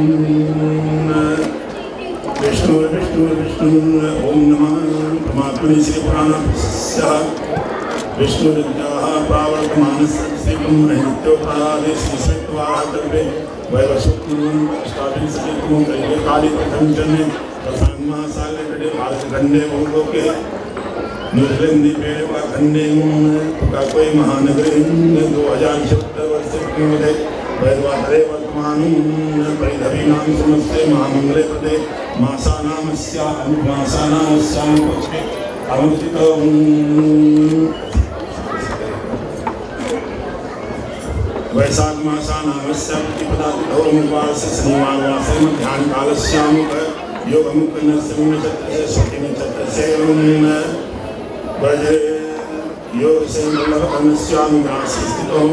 विष्णु विष्णु विष्णु ओम नमः परमात्मने श्री पुराणस्य विष्णुविद्याः प्रावर्तमानस्य नित्योपराधे श्रीस्वत्वार्तवे वैवस्वत्वं अष्टाविंशतितमो दैवे काले कथञ्चने प्रसन्नमासाले कटे भारतखण्डे भूलोके न्यूजीलैंड वा खण्डे कोई महानगरे दो हजार छप्पन वर्ष पूर्वे वैद्वाधरे वर्तमानं परिधवीनां समस्ते महामंगले पदे मासानामस्या मासानामस्यां पक्षे अवतितं वैशाख मासानामस्यां प्रतिपदातिथोमुपास्य शनिवारवासरे मध्याह्नकालस्यां योगमुखनस्य नक्षत्रस्य स्वस्तिनक्षत्रस्य वज्रे योगस्य वल्लभकर्णस्यानुग्रासे स्थितौ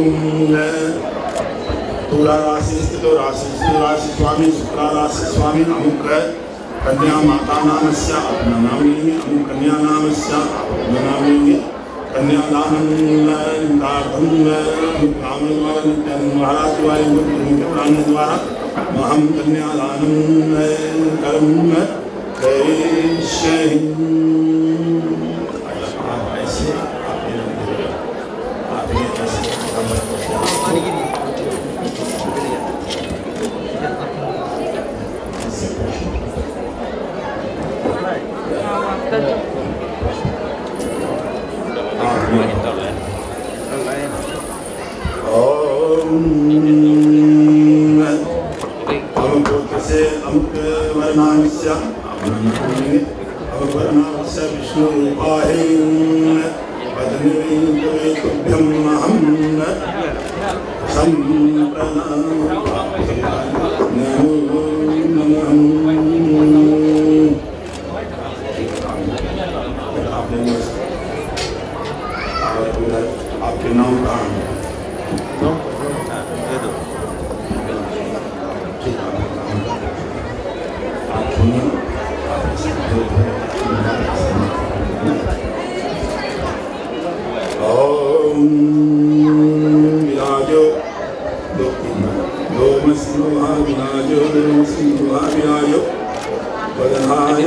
तुला राशि स्थितो राशि राशि स्वामी शुक्ला राशि स्वामी अमुक कन्या माता नामस्य अपना नामिनी अमुक कन्या नामस्य अपना नामिनी कन्यादानं दार्थं नामद्वारा नित्यं महाराजवाय पुराण द्वारा महं कन्यादानं कर्म करिष्यामि ऐसे आपने ऐसे विष्णु रूपाय पद्मभ्यम अहम आपके नाम का विराजो दो मसिंहा विराजो सिंहा विराजो वदनाय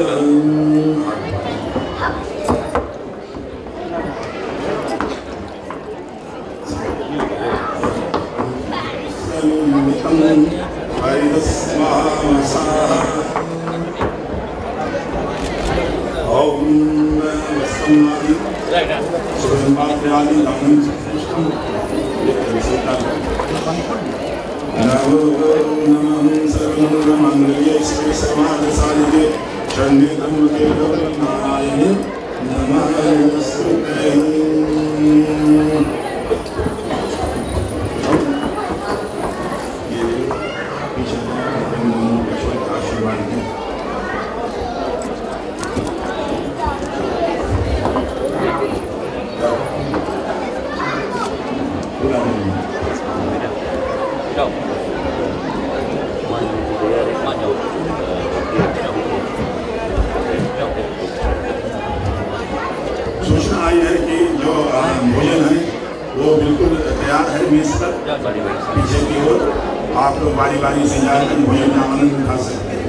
सूचना आई है कि जो भोजन है वो बिल्कुल तैयार है मेज पर पीछे की ओर आप लोग बारी बारी से जाकर भोजन का आनंद उठा सकते हैं।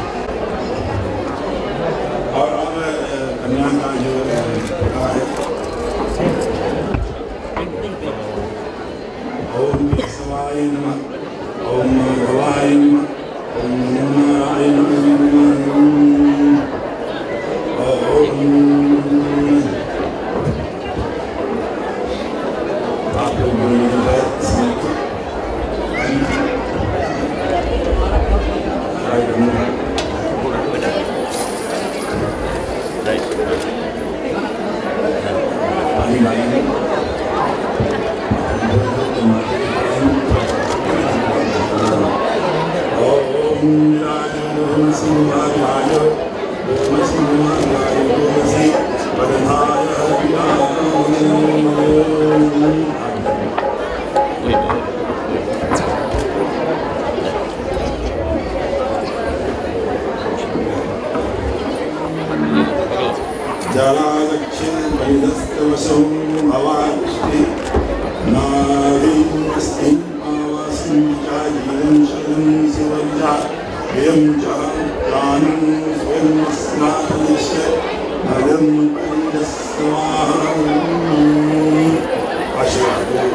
और अब कन्या का जो है ओम केशवाय नमः ओम भवाय नमः ओम नारायण नमः ओम आप लोग पानी डालेंगे जलालक्ष्य परिदस्तवसौ भवाष्टि नारीस्ति आवासं चाजीवं शतं सुवर्जा यं च प्राणं स्वयं स्नायस्य नयं परिदस्वाहा आशीर्वाद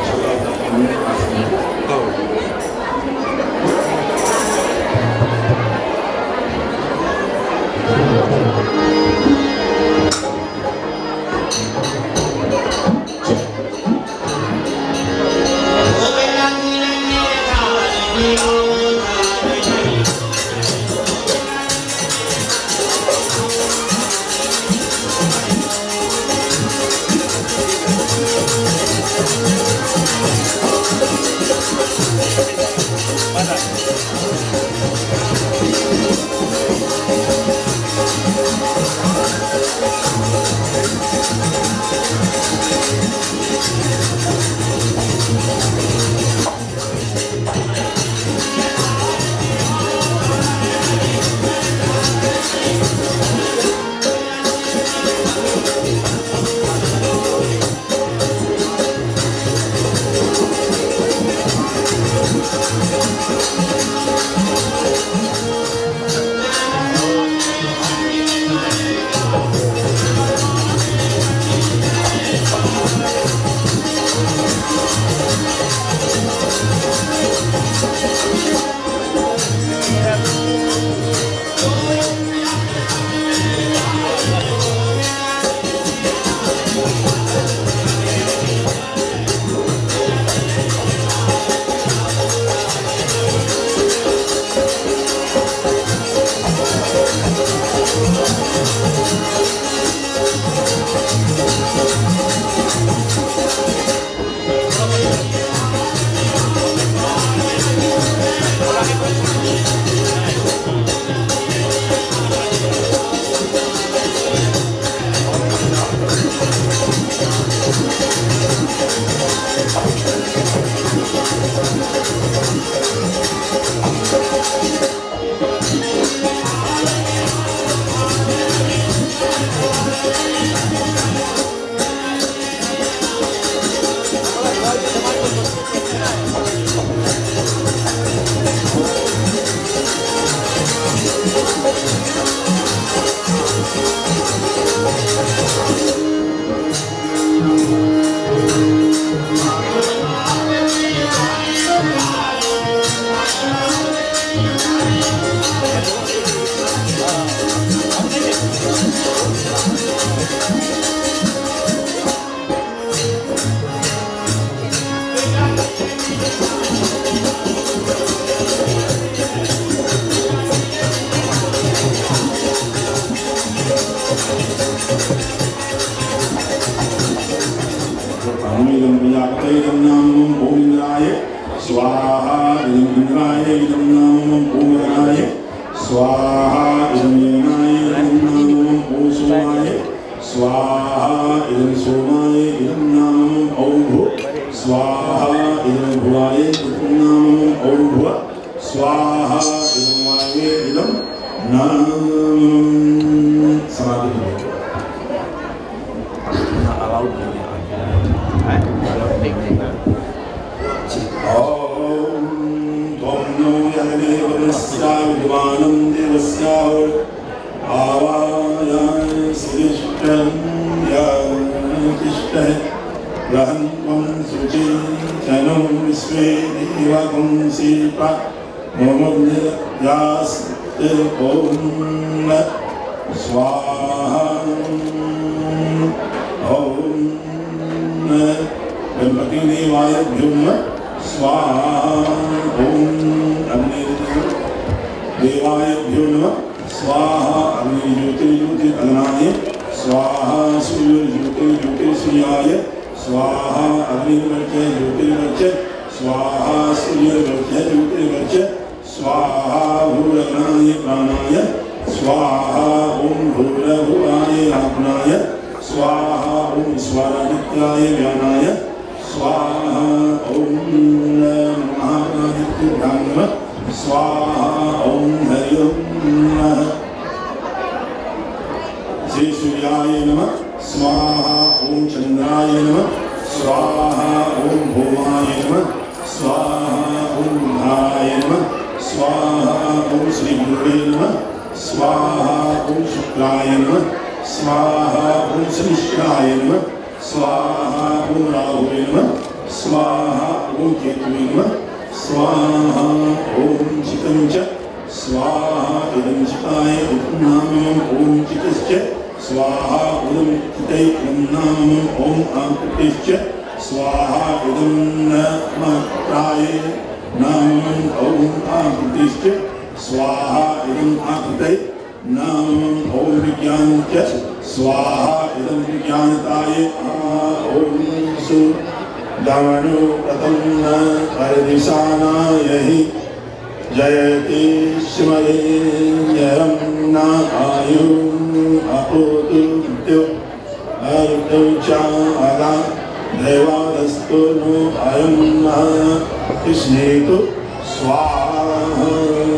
श्री सूर्याय नमः स्वाहा ओम चंद्राय नमः स्वाहा ओम भौमाय नमः स्वाहा ओम बुधाय नमः स्वाहा ओम श्री गुरुवे नमः स्वाहा ओम शुक्लाय नमः स्वाहा ओम शनिश्चराय नमः स्वाहा ओम राहुवे नमः स्वाहा ओम केतुवे नमः स्वाहा ओम चितं च स्वाहा इदं चिताय इदं नामं ओम चितश्च स्वाहा इदं चितै इदं नामं ओम आकृतिश्च स्वाहा इदं नमत्राय नामं ओम आकृतिश्च स्वाहा इदं आकृतै नामं ओम विज्ञानश्च स्वाहा इदं विज्ञानताय ओम सु दामनो प्रथम न परदिशानाय हि जयति स्मरेयं न आयु अपोतु मृत्यु अरुतौ च अला देवादस्तु नो अयं न कृष्णेतु स्वाहा।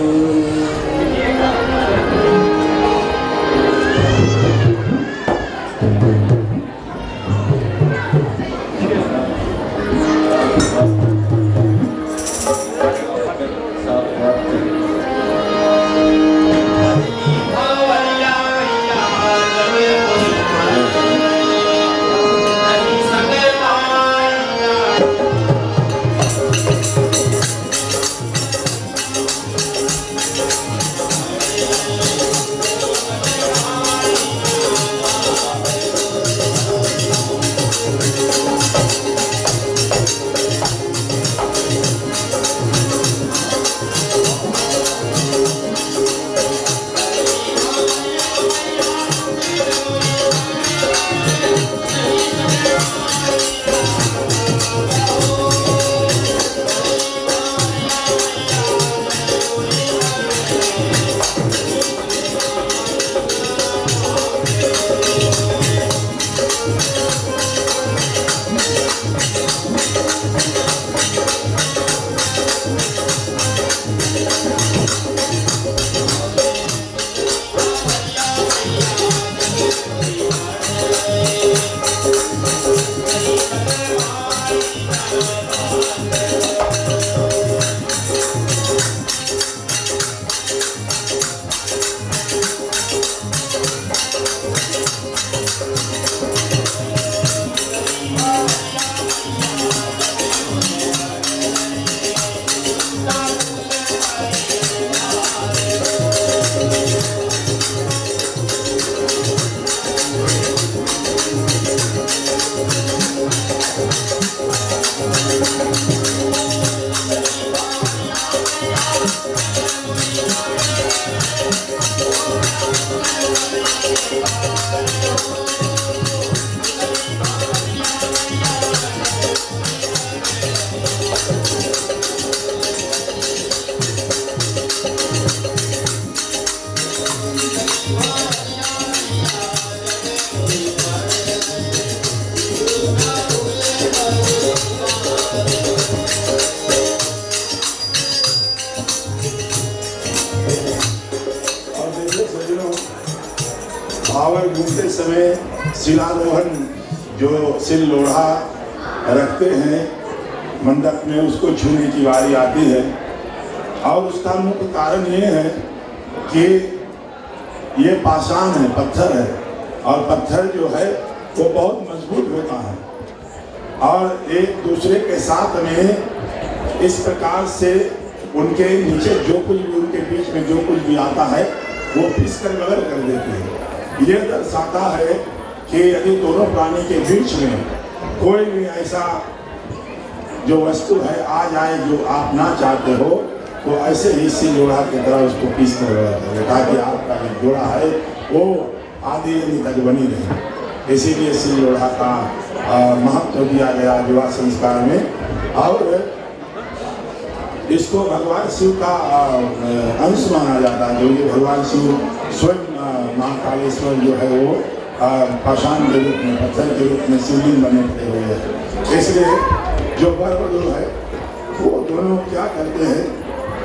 भावर घूमते समय शिलारोहण जो सिल लोढ़ा रखते हैं मंडप में, उसको छूने की बारी आती है। और उसका मुख्य कारण ये है कि ये पाषाण है, पत्थर है, और पत्थर जो है वो बहुत मजबूत होता है और एक दूसरे के साथ में इस प्रकार से उनके नीचे जो कुछ भी, उनके बीच में जो कुछ भी आता है वो पिस कर बगल कर देते हैं। ये दर्शाता है कि यदि दोनों प्राणी के बीच में कोई भी ऐसा जो वस्तु है आ जाए जो आप ना चाहते हो, तो ऐसे ही सिल लोढ़ा की तरह उसको पीस कर रहे ताकि आपका जो जोड़ा है वो आदि तक बनी रहे। इसीलिए सिल लोढ़ा का महत्व दिया गया विवाह संस्कार में। और इसको भगवान शिव का अंश माना जाता है, जो कि भगवान शिव स्वयं महाकालेश्वर जो है वो पाषाण के रूप में, पत्थर के रूप में शिवलिंग बने हुए हैं। इसलिए जो वर वधू है वो दोनों क्या करते हैं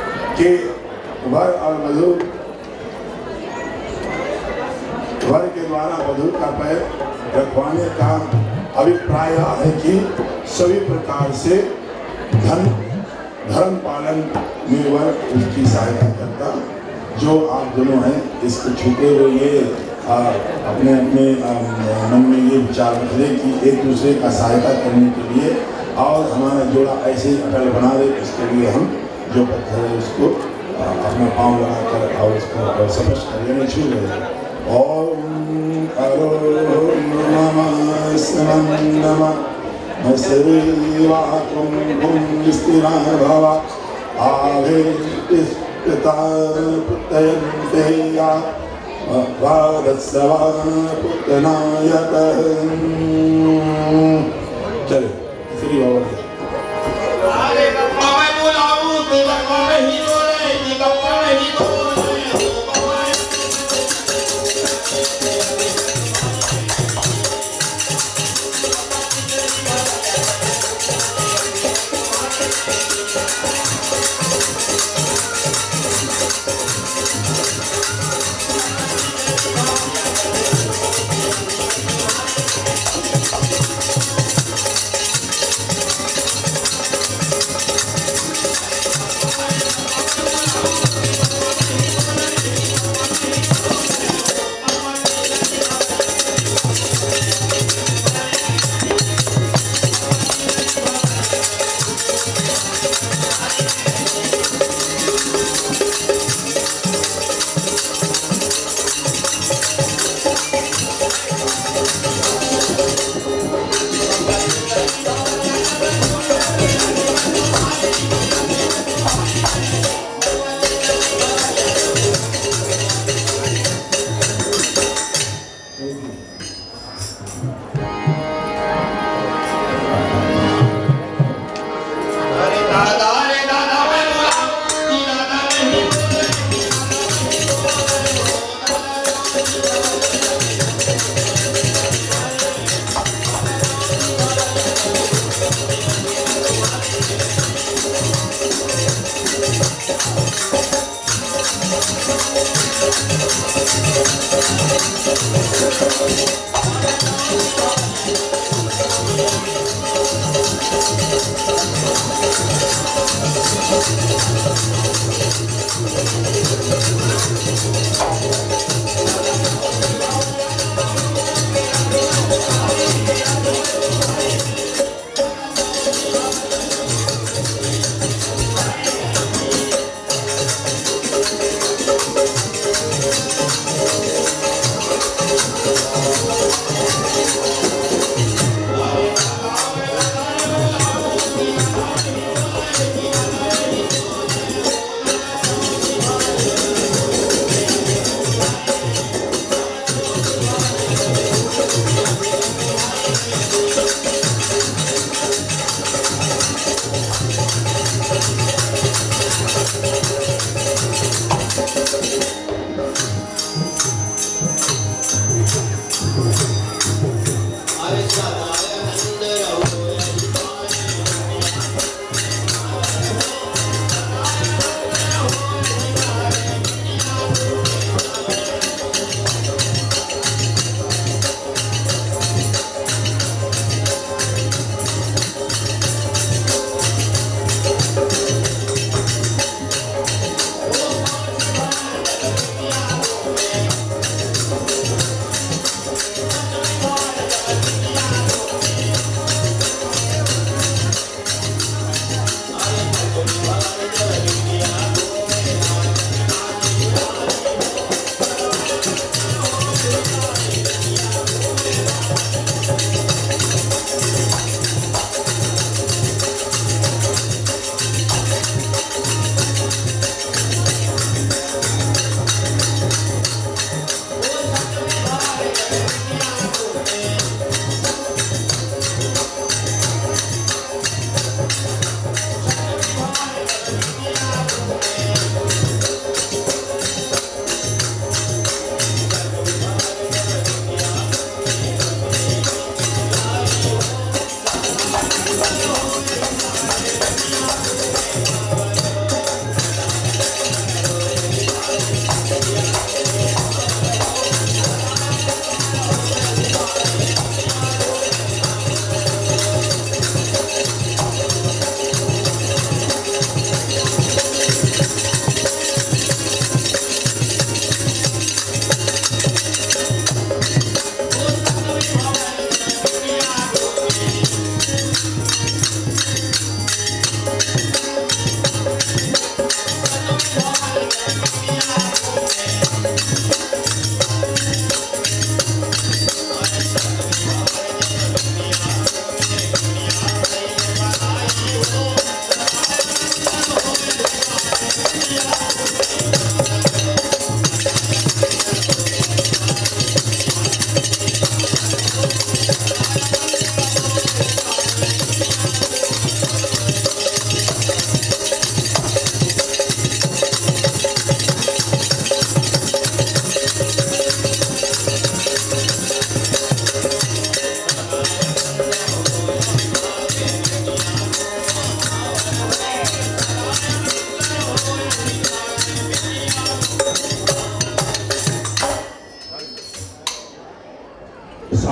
कि वर और वधू वर के द्वारा वधू का पैर रखवाने का अभिप्राय है कि सभी प्रकार से धन धर्म पालन में वह उसकी सहायता करता। जो आप दोनों हैं इसको छूटे हुए ये आ, अपने अपने आ, मन में ये विचार रख ले कि एक दूसरे का सहायता करने के लिए और हमारा जोड़ा ऐसे ही अटल बना दे, इसके लिए हम जो पत्थर है उसको आ, अपना पाँव लगाकर और उसको स्पर्श कर लेना छू रहे। ओम अरुण नमः नमः सर्वाकुम कुम स्थिरा भव आवेष्टिता पुत्रयन्ते या वादस्सवा पुत्रनायक। चले श्री बाबा अरे बाबा मैं बुलाऊं तो बाबा नहीं बोले जी, बाबा नहीं बोले।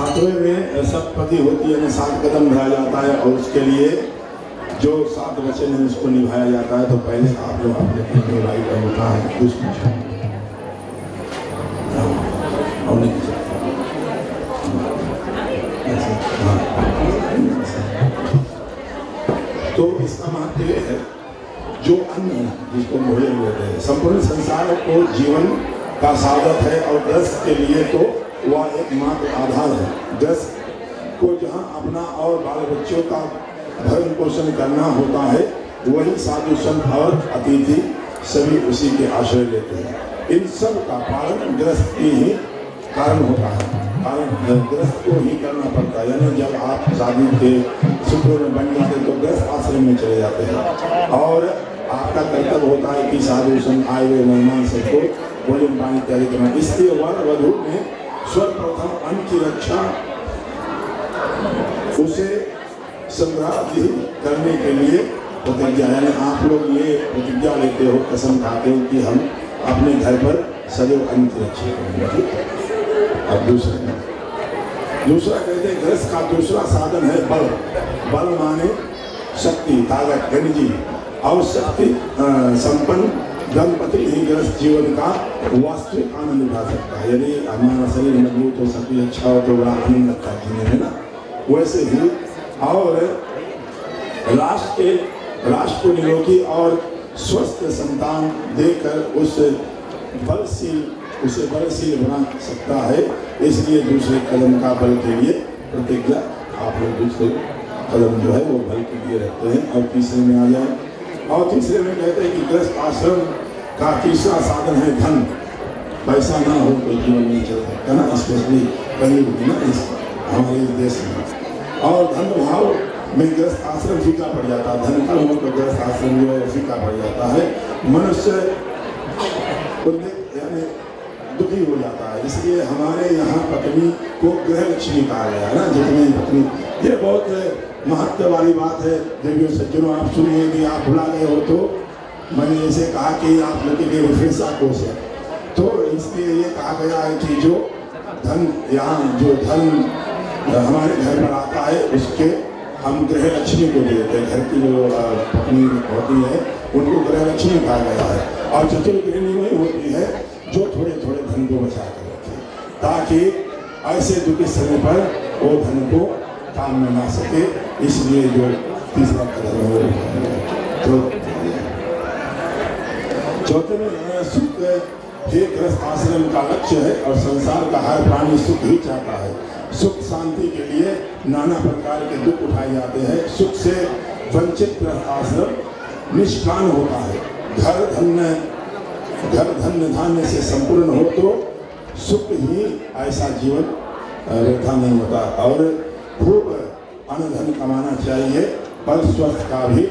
सातवें में सप्तपदी होती है, सात कदम बढ़ाया जाता है और उसके लिए जो सात वचन है उसको निभाया जाता है। तो पहले आप लोग अपने अपने भाई का उठा है कुछ तो इसका महत्व ये है, जो अन्न जिसको भोजन कहते हैं संपूर्ण संसार को जीवन का साधक है और गृहस्थ के लिए तो वह एकमात्र आधार है। गृहस्थ को जहाँ अपना और बाल बच्चों का भरण पोषण करना होता है, वही साधु संत और अतिथि सभी उसी के आश्रय लेते हैं। इन सब का पालन गृहस्थ की ही कारण होता है, कारण गृहस्थ को ही करना पड़ता है। यानी जब आप शादी के सूत्रों में बन जाते तो गृहस्थ आश्रम में चले जाते हैं और आपका कर्तव्य होता है कि साधु संत आए हुए मेहमान सबको भोजन पानी तैयारी करना। इसलिए वर वधु में सर्वप्रथम अन्न की रक्षा उसे संग्रहादि करने के लिए प्रतिज्ञा, यानी आप लोग ये प्रतिज्ञा लेते हो, कसम खाते हो कि हम अपने घर पर सदैव अन्न की रक्षा करेंगे। अब दूसरा दूसरा कहते हैं गृहस्थ का दूसरा साधन है बल। बल माने शक्ति, ताकत, एनर्जी और शक्ति संपन्न दंपति ही गृहस्थ जीवन का वास्तविक आनंद उठा सकता है। यदि हमारा शरीर मजबूत हो, सब कुछ अच्छा हो तो बड़ा आनंद लगता है जीने में ना। वैसे ही और राष्ट्र के राष्ट्र को निरोगी और स्वस्थ संतान देकर उस बलशील उसे बलशील बना सकता है। इसलिए दूसरे कदम का बल के लिए प्रतिज्ञा आप लोग दूसरे कदम जो है वो बल के लिए रखते हैं। और तीसरे में आ जाए और तीसरे में कहते हैं कि गृहस्थ आश्रम का तीसरा साधन है धन। पैसा ना हो तो जीवन नहीं चल सकता ना, स्पेशली गरीब ना इस हमारे देश में। और धन भाव में गृहस्थ आश्रम फीका पड़ जाता है, धन कम हो तो गृहस्थ आश्रम जो है फीका पड़ जाता है। मनुष्य यानी दुखी हो जाता है। इसलिए हमारे यहाँ पत्नी को गृह लक्ष्मी कहा गया है ना, जितने पत्नी। ये बहुत महत्व वाली बात है। देवियों सज्जनों, आप सुनिए कि आप भुला गए हो तो मैंने ऐसे कहा कि आप लोग के लिए विफेसा कोष है, तो इसलिए ये कहा गया है कि जो धन यहाँ जो धन हमारे घर पर आता है उसके हम गृह लक्ष्मी को दे देते हैं। घर की जो पत्नी होती है उनको गृह लक्ष्मी कहा गया है। और चतुर्गृहिणी वही होती है जो थोड़े थोड़े धन को बचा कर रखे, ताकि ऐसे दुखी समय पर वो धन को काम में ला सके। इसलिए जो तीसरा कदम है तो चौथे में सुख हे गृहस्थ आश्रम का लक्ष्य है और संसार का हर प्राणी सुख ही चाहता है। सुख शांति के लिए नाना प्रकार के दुख उठाए जाते हैं। सुख से वंचित गृहस्थ आश्रम निष्काम होता है। घर धन्य घर धन्य धान्य से संपूर्ण हो तो सुख ही ऐसा जीवन व्यर्था नहीं होता। और खूब अन्न धन कमाना चाहिए, पर स्वस्थ का भी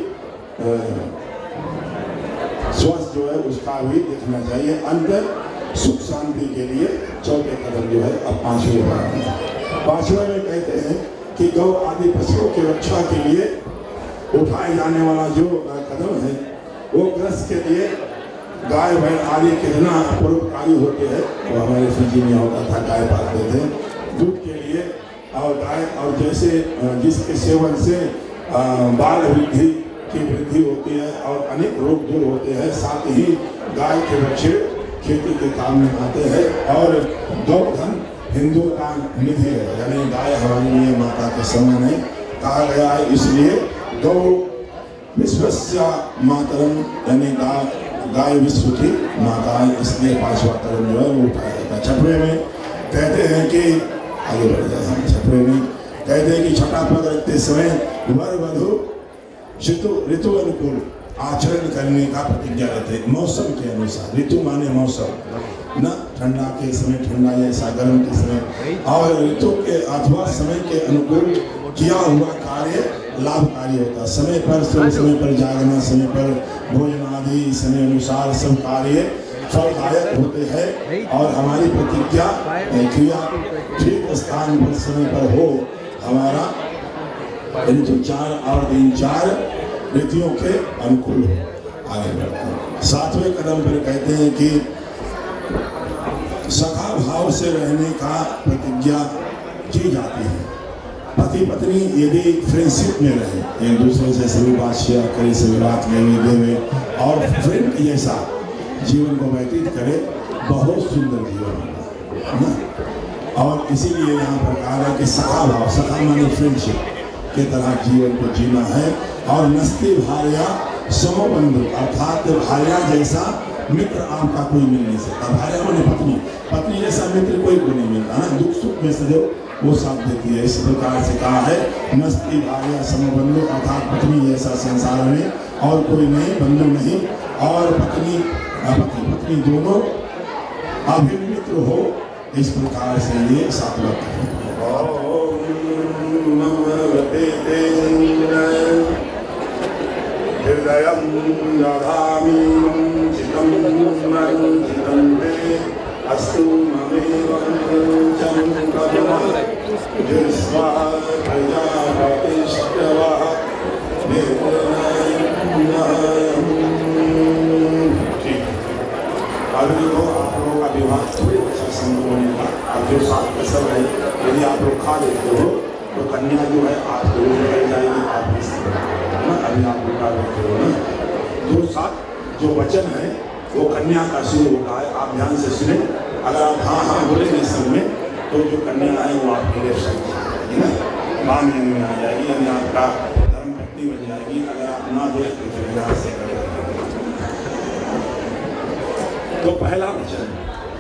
स्वस्थ जो है उसका भी देखना चाहिए। अंदर सुख शांति के लिए चौथे कदम जो है अब पांचवें बार पांचवें में कहते हैं कि गौ आदि पशुओं की रक्षा के लिए उठाए जाने वाला जो कदम है वो गृहस्थ के लिए गाय बैल आदि कितना परोपकारी होते हैं। वो हमारे फिजी में होता था, गाय पालते थे दूध के लिए। और गाय और जैसे जिसके सेवन से बाल वृद्धि की वृद्धि होती है और अनेक रोग दूर होते हैं, साथ ही गाय के बच्चे खेती के काम में आते हैं। और गौधन हिंदू का निधि है, यानी गाय हमारे लिए माता के समान है कहा गया है। इसलिए गौ विश्वस्य मातरम, यानी गाय गाय विश्व की माता है। इसलिए पांचवा कदम जो है वो उठाया जाता है। छठवें में कहते हैं कि आगे बढ़ जाए हम छठवें में कहते हैं कि छठा पद रखते समय वर वधु ऋतु ऋतु अनुकूल आचरण करने का प्रतिज्ञा लेते हैं। मौसम के अनुसार, ऋतु माने मौसम न, ठंडा के समय ठंडा जैसा, गर्म के समय, और ऋतु के अथवा समय के अनुकूल किया हुआ कार्य लाभकारी होता है। समय पर समय पर जागना, समय पर भोजन आदि समय अनुसार सब कार्य फलदायक होते हैं। और हमारी प्रतिज्ञा क्रिया ठीक स्थान पर समय पर हो। हमारा ऋतु चार और दिन चार ऋतुओं के अनुकूल हो। आगे बढ़ते हैं सातवें कदम पर कहते हैं कि सखा भाव से रहने का प्रतिज्ञा चीज आती है। पति पत्नी यदि फ्रेंडशिप में रहे, एक दूसरे से सभी बात शेयर करे, सभी बात लेवे देवे और फ्रेंड जैसा जीवन को व्यतीत करे, बहुत सुंदर जीवन होगा ना। और इसीलिए यहाँ पर कहा है कि सखा भाव, सखा माने फ्रेंडशिप के तरह जीवन को जीना है। और नस्ती भार्या समबंधु, अर्थात भार्या जैसा मित्र आपका कोई मिल नहीं सकता। भार्या माने पत्नी, पत्नी जैसा मित्र कोई को नहीं मिलता ना, दुख सुख में सदैव वो साथ देती है। इस प्रकार से कहा है नस्ती भार्या समबंधु, अर्थात पत्नी जैसा संसार में और कोई नहीं, बंधु नहीं। और पत्नी पति पत्नी दोनों अभिमित्र हो, इस प्रकार से ये सात्वत है। हृदयं दधामि चितं चितं मे अस्तु ममेव चंकमः जिस्वा प्रजापतिष्ठवः ठीक। अभी तो आप लोगों का विवाह थोड़ी अच्छा संभव था। अब जो सात का सब है, यदि आप लोग खा लेते हो तो कन्या जो है आप जरूर रह जाएगी, आप इस ना अभी आप लोग खा लेते हो ना। जो सात जो वचन है वो कन्या का शुरू होता है, आप ध्यान से सुने। अगर आप हाँ हाँ बोलेंगे सब में तो जो कन्या है वो आपके लिए सही है ना, माँ में आ जाएगी, यानी आपका धर्म पत्नी बन जाएगी। अगर आप ना बोले तो फिर यहाँ से करें। तो पहला वचन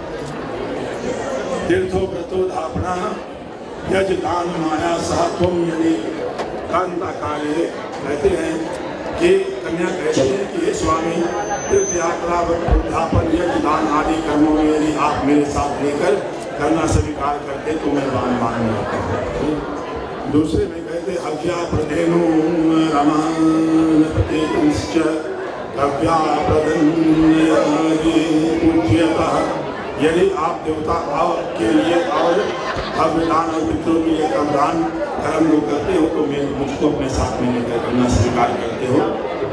तीर्थो व्रतो धापना यज दान माया सह तुम यदि कांता कार्य। कहते हैं कि कन्या कहते हैं कि हे स्वामी तीर्थ यात्रा उद्यापन यज दान आदि कर्मों में यदि आप मेरे साथ लेकर करना स्वीकार करते तो मैं दान मांग लेता हूँ। दूसरे में कहते हव्या प्रधेनु रमानपते कंश्च कव्या प्रधन्य पूज्यतः। यदि आप देवता और के लिए और अवदान और पितरों के लिए अवदान कर्म जो करते हो तो मैं मुझको अपने साथ में लेकर करना स्वीकार करते हो।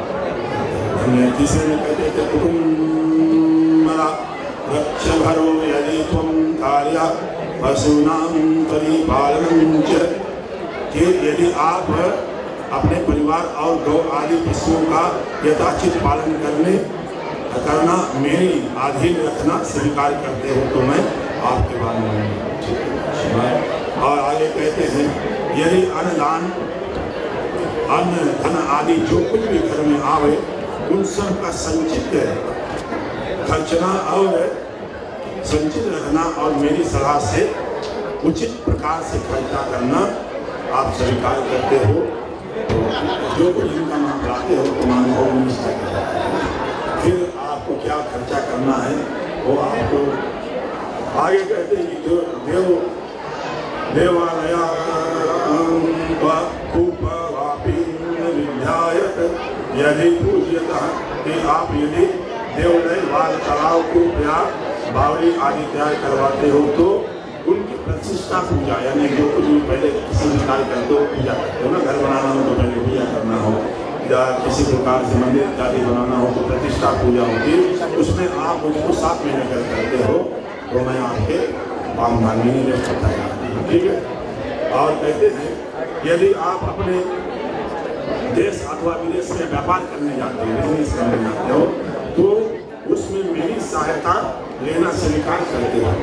तीसरे में कहते थे कुटुम्ब रक्ष भरो यदि तुम कार्य पशुनाम परिपालनम च, कि यदि आप अपने परिवार और गौ आदि पशुओं का यथाचित पालन करने करना मेरी अधीन रखना स्वीकार करते हो तो मैं आपके बाद में। और आगे कहते हैं यदि अन्नदान अन्न धन आदि जो कुछ भी घर में आवे उन सब का संचित खर्चना और संचित रखना और मेरी सलाह से उचित प्रकार से खर्चा करना आप स्वीकार करते हो। तो जो कुछ इनकम आप लाते हो तो मांगो फिर आपको क्या खर्चा करना है वो आपको आगे कहते हैं कि जो देव देवालया विद्यायत यदि पूज्यतः, कि आप यदि देवालय बाल तालाब कूप या बावली आदि तैयार करवाते हो तो उनकी प्रतिष्ठा पूजा, यानी जो कुछ भी पहले किसी भी कार्य करते हो पूजा करते हो ना। घर बनाना हो तो पहले पूजा करना हो, या किसी प्रकार से मंदिर इत्यादि बनाना हो तो प्रतिष्ठा पूजा होती है, उसमें आप मुझको साथ में लेकर करते हो तो मैं आपके काम धामी नहीं ले सकता है। ठीक है। और कहते हैं यदि आप अपने देश अथवा विदेश में व्यापार करने जाते हो, बिजनेस करने जाते हो तो उसमें मेरी सहायता लेना स्वीकार करते हो।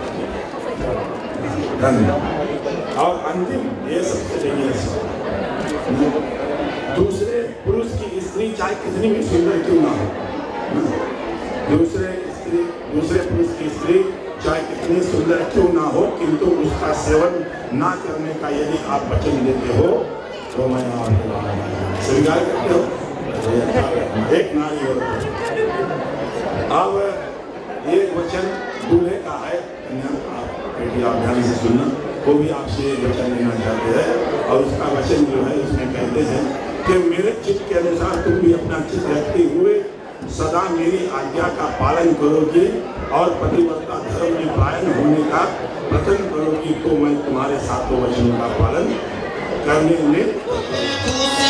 धन्यवाद। और अंतिम ये सबसे चाहिए, दूसरे पुरुष की स्त्री चाहे कितनी भी सुंदर क्यों ना हो, दूसरे स्त्री दूसरे पुरुष की स्त्री चाहे कितनी सुंदर क्यों ना हो, किंतु उसका सेवन ना करने का यदि आप वचन देते हो तो मैं आपको स्वीकार करते हो। एक नारी और अब एक वचन दूल्हे का है, बेटी आप ध्यान से सुनना, वो भी आपसे वचन लेना चाहते हैं। और उसका वचन जो है उसमें कहते हैं कि मेरे चित्त के अनुसार तुम भी अपना चित्त रखते हुए सदा मेरी आज्ञा का पालन करोगे और पतिव्रता धर्म में पायन होने का प्रयत्न करोगी तो मैं तुम्हारे सातों वचनों का पालन करने में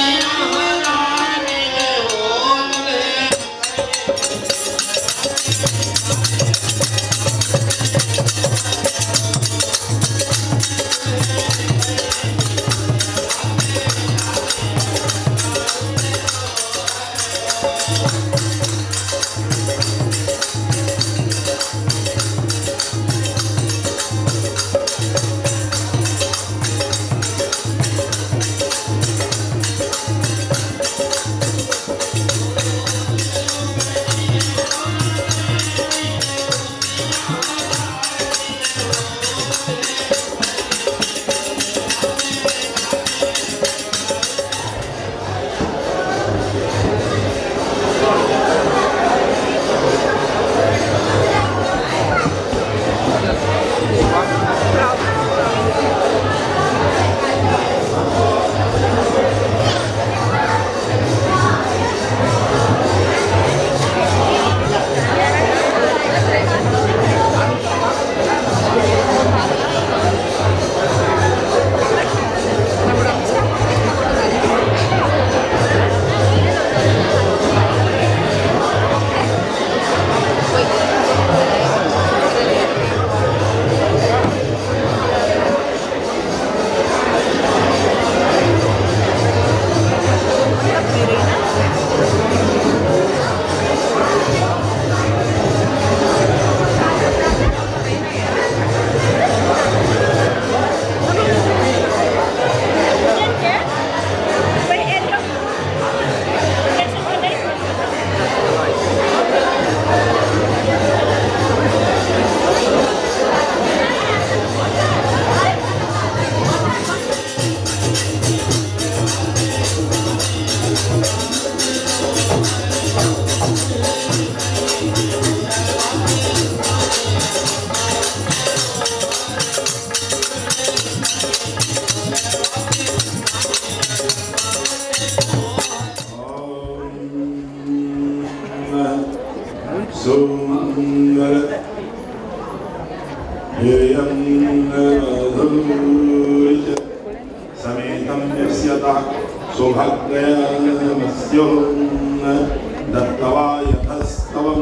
सौभाग्यमस्यो दत्तवा यथस्तवं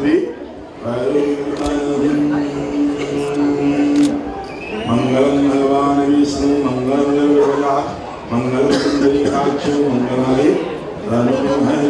मंगलम भगवान विष्णु मंगलम गरुड़ा मंगलम कुंडलीकाक्षो मंगलाय धनुर्धरी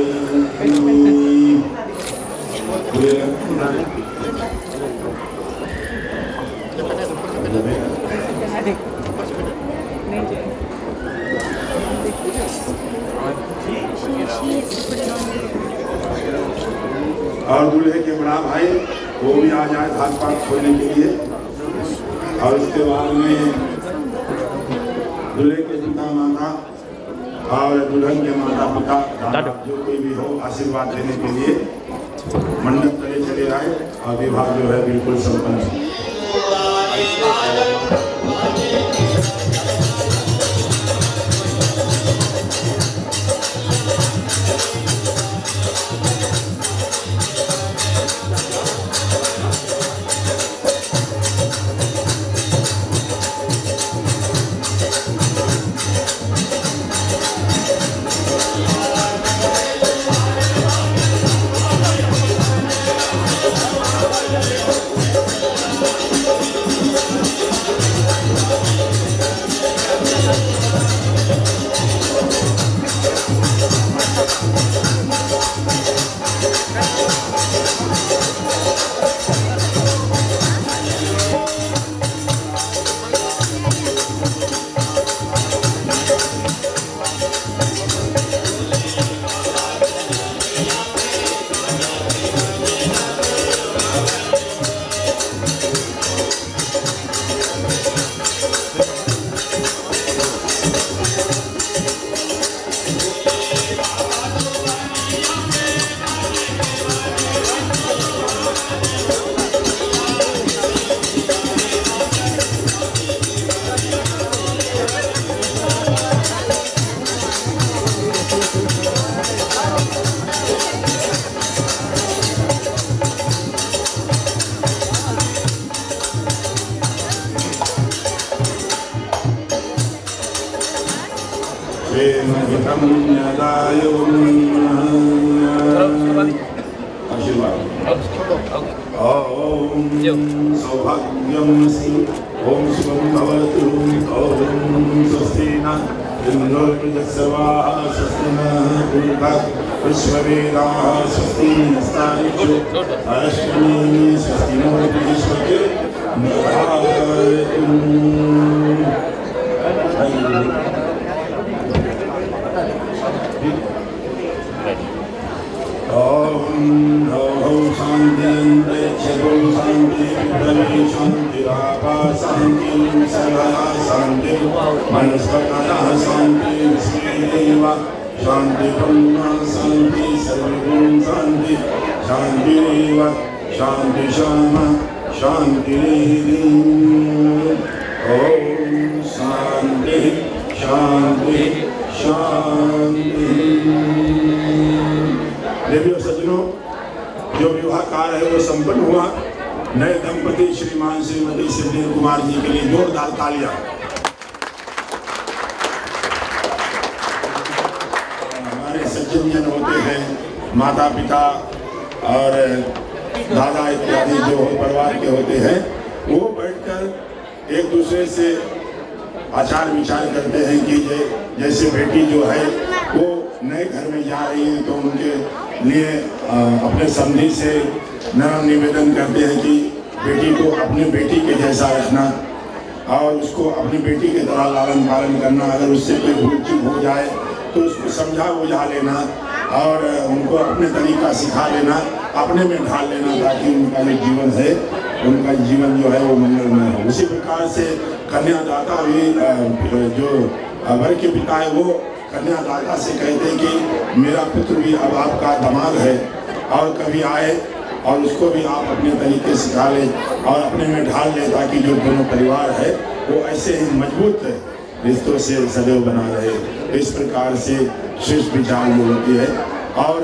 और दूल्हे के बड़ा भाई वो भी आ जाए हाथ पाथ खोलने के लिए। और उसके बाद में दूल्हे के पिता माता और दुल्हन के माता पिता जो कोई भी हो आशीर्वाद देने के लिए मंडप तले चले आए और विवाह जो है बिल्कुल संपन्न। सौभाग्यमस्ति ओम शुभं भवतु ओम स्वस्ति न इंद्रो प्रजस्वाः स्वस्ति नः पूर्वा विश्ववेदाः स्वस्ति नस्तारिषु अष्टमी स्वस्ति नो बृहस्पति शांति शांति शांति शांति शांति मनस्पतः शांति शांति ब्रह्म शांति सर्वगुण शांति शांति शांति श्याम शांति ओम शांति शांति शांति। देवियों सज्जनों, जो विवाह कार्य है वो संपन्न हुआ। नए दंपति श्रीमान श्रीमती सिद्धेव कुमार जी के लिए जोरदार तालियां। हमारे सज्जन जन होते हैं, माता पिता और दादा इत्यादि जो परिवार के होते हैं, वो बैठकर एक दूसरे से आचार विचार करते हैं कि ये जैसे बेटी जो है वो नए घर में जा रही है तो उनके लिए अपने समधी से नरम निवेदन करते हैं कि बेटी को अपनी बेटी के जैसा रखना और उसको अपनी बेटी के तरह लालन पालन करना। अगर उससे कोई भूल चूक हो जाए तो उसको समझा बुझा लेना और उनको अपने तरीका सिखा लेना, अपने में ढाल लेना, ताकि उनका जो जीवन है उनका जीवन जो है वो मंगलमय हो। उसी प्रकार से कन्यादाता भी जो वर के पिता है वो कन्यादाता से कहते हैं कि मेरा पुत्र भी अब आपका दामाद है और कभी आए और उसको भी आप अपने तरीके सिखा लें और अपने में ढाल लें, ताकि जो दोनों परिवार है वो ऐसे ही मजबूत रिश्तों से सदैव बना रहे। इस प्रकार से श्रेष्ठ विचार जो होती है। और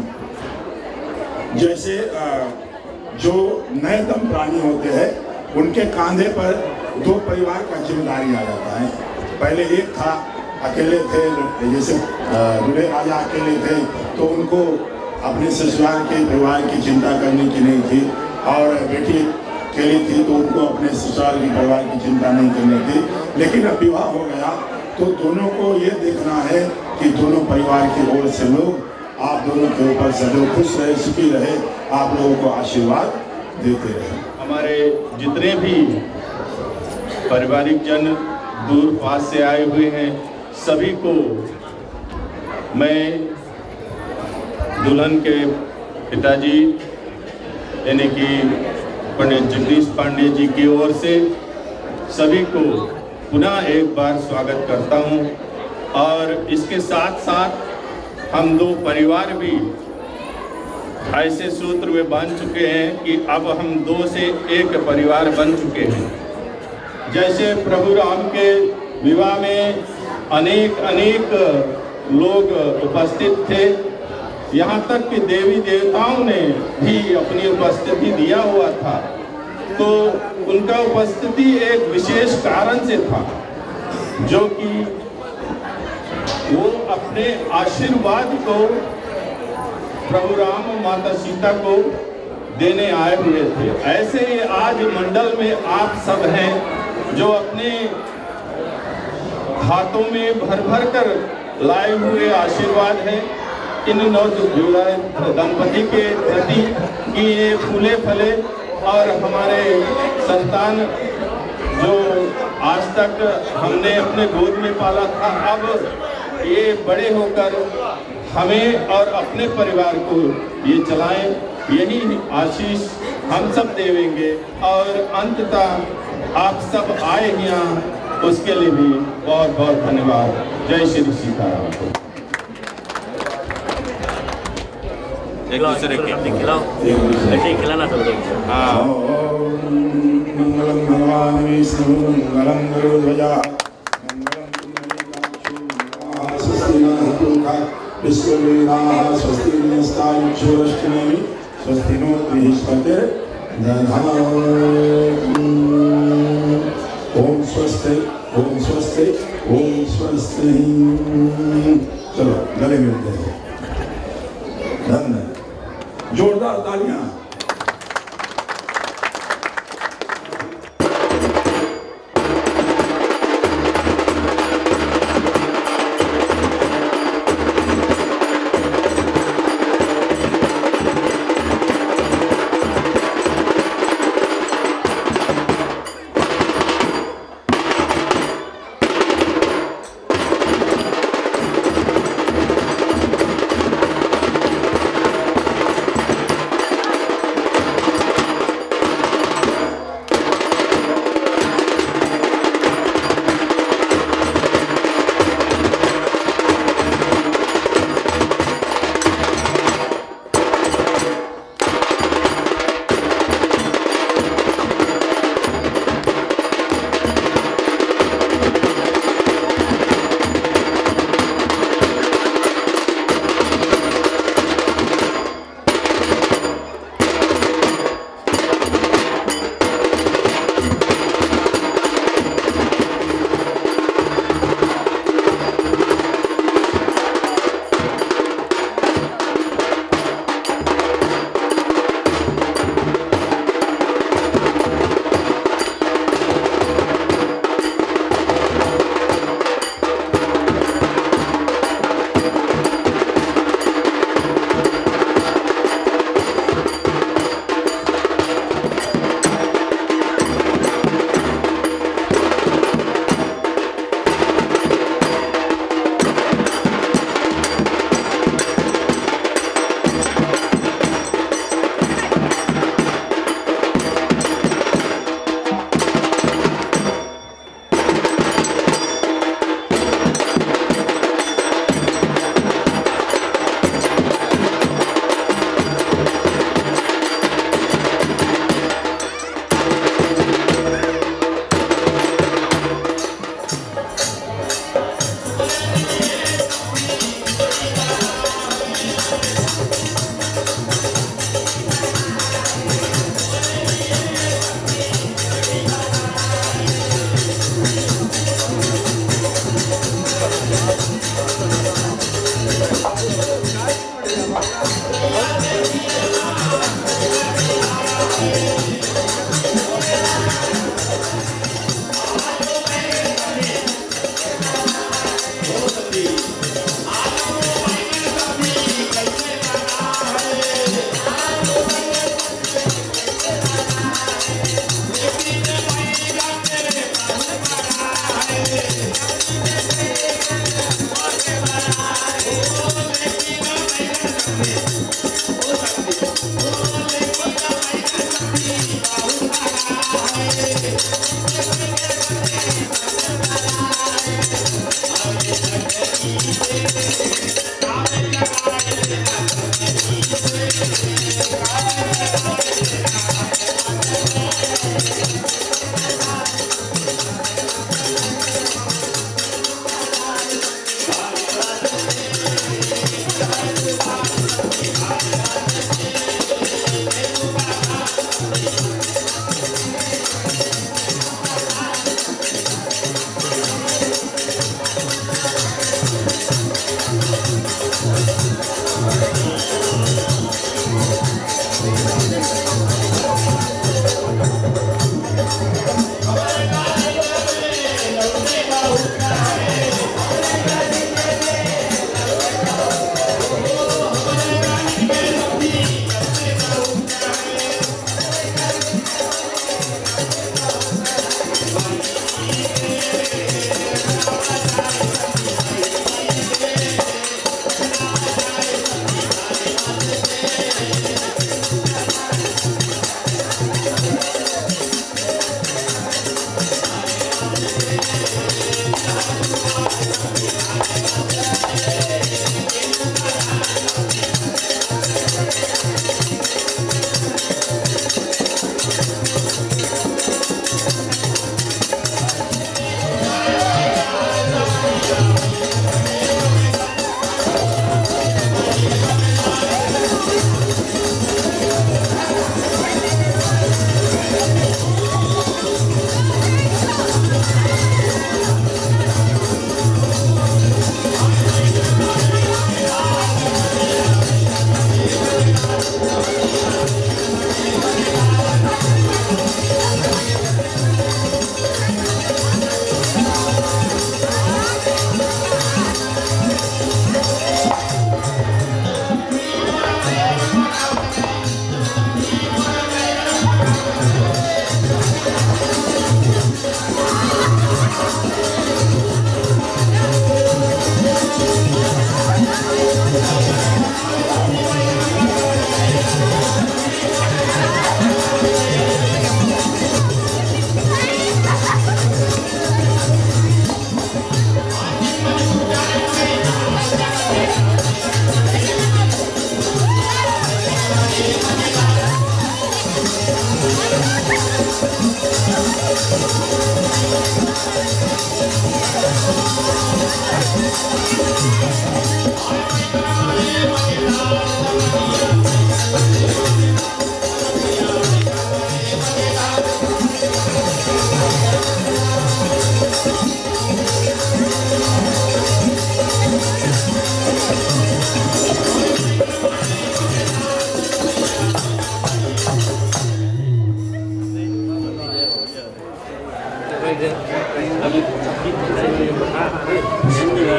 जैसे जो नए दम प्राणी होते हैं उनके कांधे पर दो परिवार का जिम्मेदारी आ जाता है। पहले एक था अकेले थे, जैसे दूल्हे राजा अकेले थे तो उनको अपने ससुराल के परिवार की चिंता करने की नहीं थी, और बेटी अकेली थी तो उनको अपने ससुराल के परिवार की चिंता नहीं करनी थी। लेकिन अब विवाह हो गया तो दोनों को ये देखना है कि दोनों परिवार की ओर से लोग आप दोनों के ऊपर सदैव खुश रहे, सुखी रहे, आप लोगों को आशीर्वाद देते रहे। हमारे जितने भी पारिवारिक जन दूर पास से आए हुए हैं, सभी को मैं दुल्हन के पिताजी यानी कि पंडित जगदीश पांडे जी की ओर से सभी को पुनः एक बार स्वागत करता हूं। और इसके साथ साथ हम दो परिवार भी ऐसे सूत्र में बांध चुके हैं कि अब हम दो से एक परिवार बन चुके हैं। जैसे प्रभु राम के विवाह में अनेक अनेक लोग उपस्थित थे, यहाँ तक कि देवी देवताओं ने भी अपनी उपस्थिति दिया हुआ था, तो उनका उपस्थिति एक विशेष कारण से था, जो कि वो अपने आशीर्वाद को प्रभु राम और माता सीता को देने आए हुए थे। ऐसे ही आज मंडल में आप सब हैं जो अपने हाथों में भर भर कर लाए हुए आशीर्वाद है इन नवजुड़े दंपति के प्रति कि ये फूले फले और हमारे संतान जो आज तक हमने अपने गोद में पाला था, अब ये बड़े होकर हमें और अपने परिवार को ये चलाएं। यही आशीष हम सब देवेंगे और अंततः आप सब आए यहाँ, उसके लिए भी बहुत बहुत धन्यवाद। जय श्री सीताराम। एक दूसरे के खिलाओ, ऐसे ही खिलाना सब लोग। हाँ। मंगलम भगवान विष्णु मंगलम गरुड़ध्वजा विश्ववेदाः स्वस्ति नस्तायुक्षोरष्टनेमि स्वस्ति नो बृहस्पतिर्दधातु। ओम स्वस्ति ओम स्वस्ति ओम स्वस्ति। चलो गले मिलते हैं। धन्यवाद। जोरदार तालियां।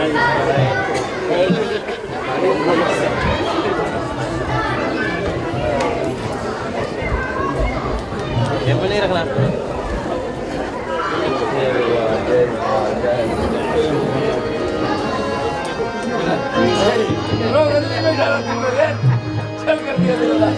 टेबल नहीं रखना चल कर दिया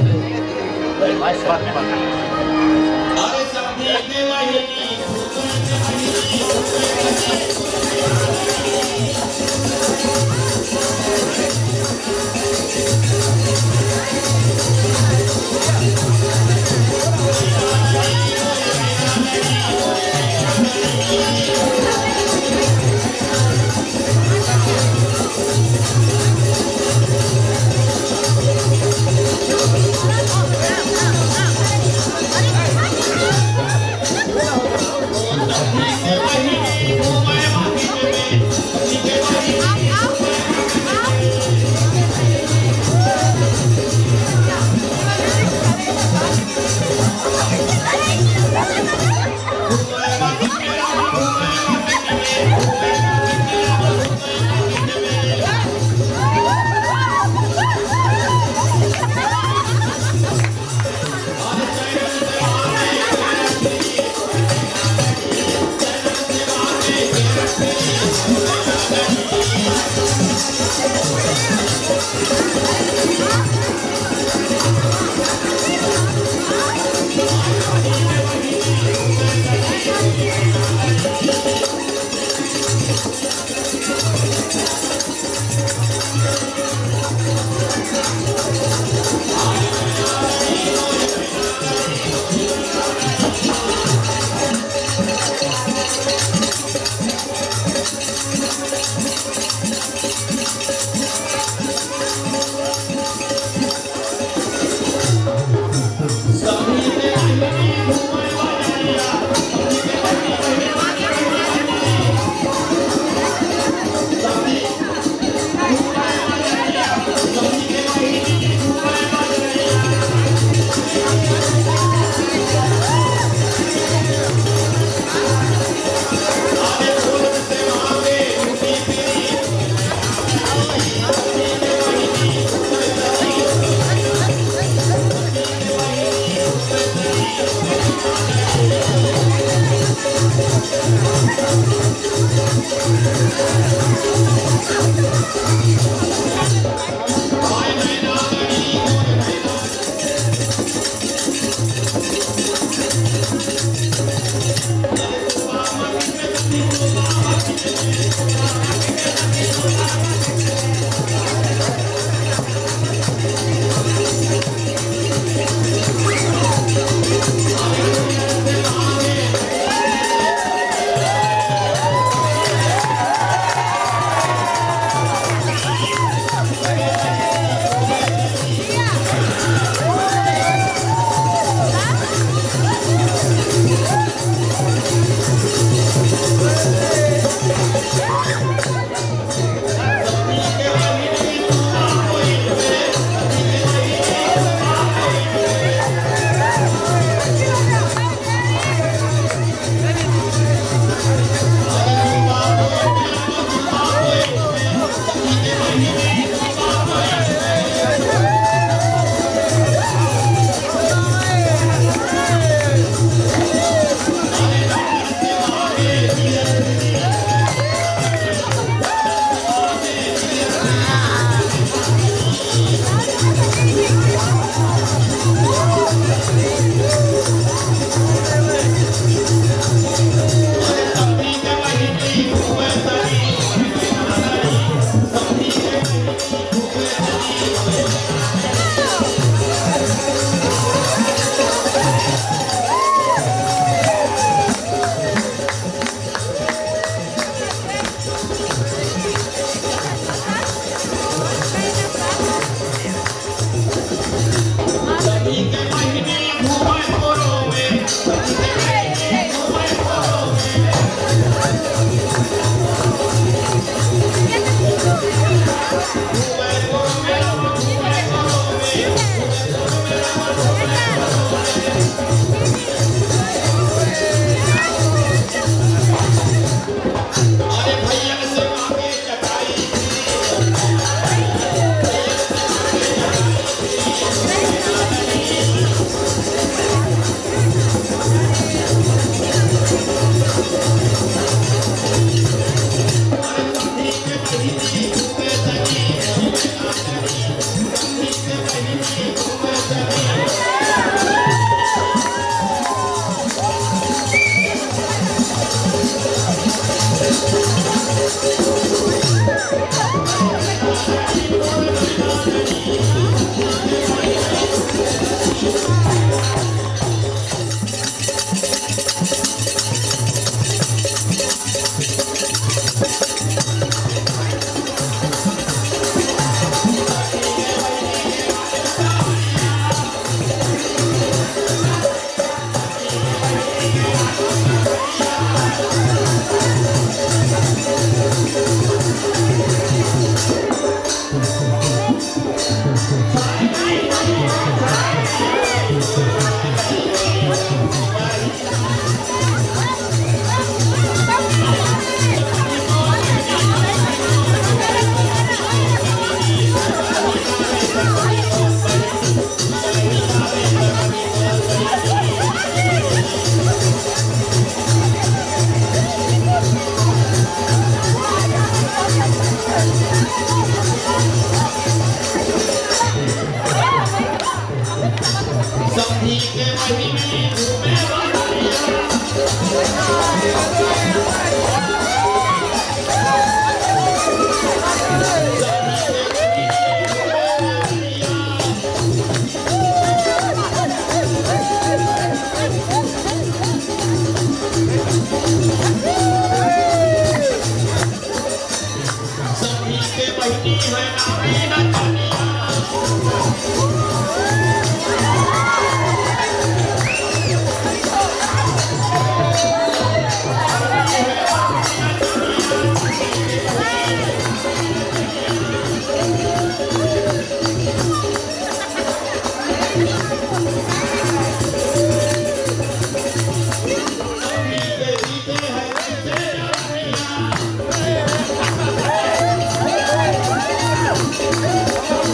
Thank you.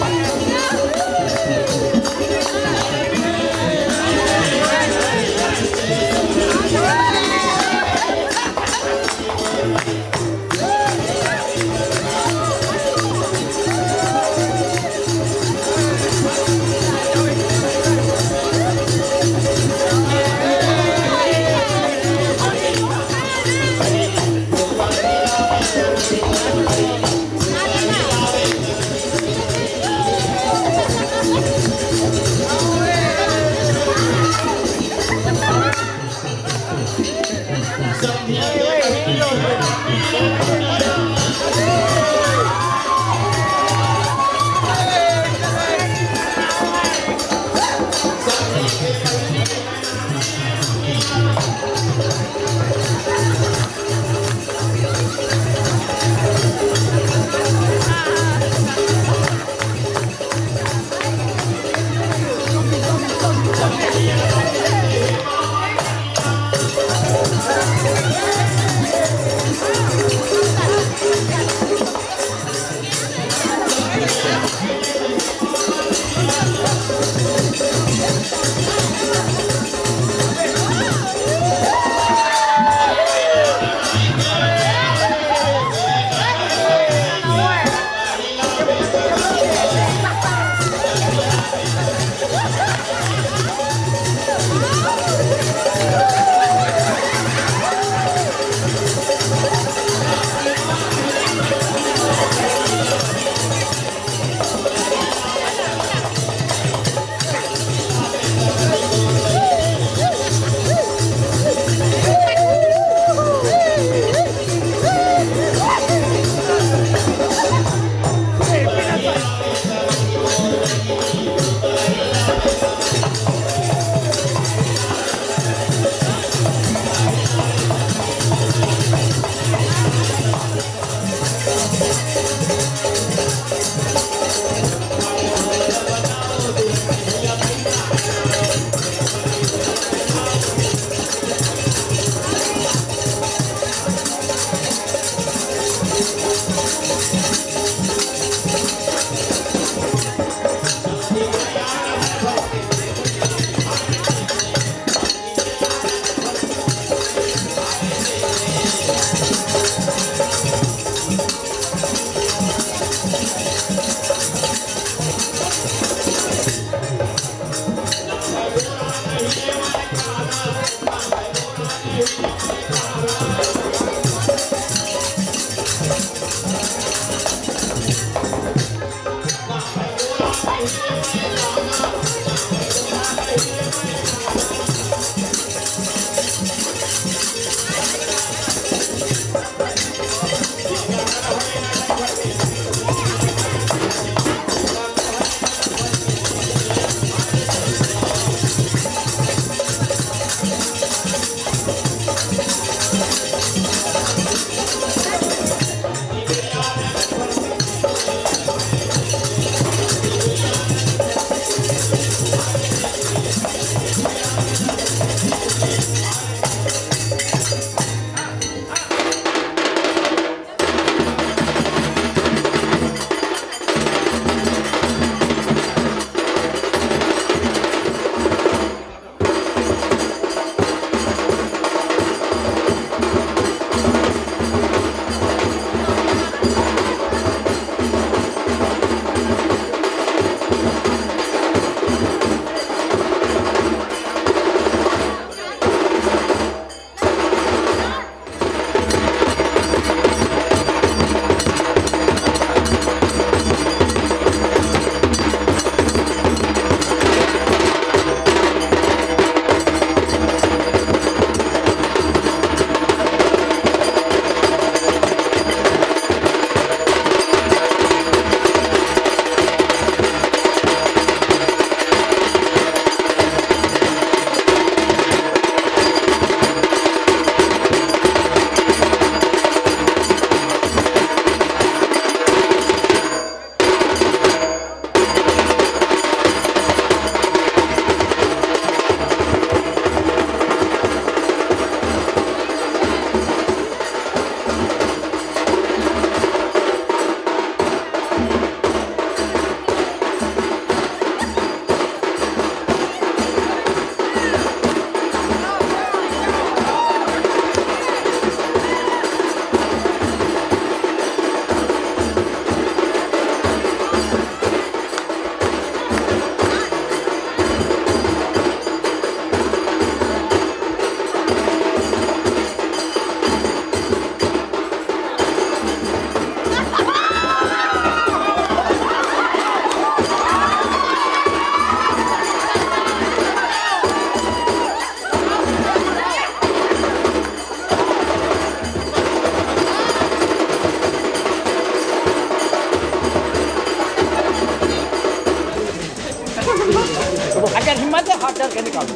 निकाल के निकाल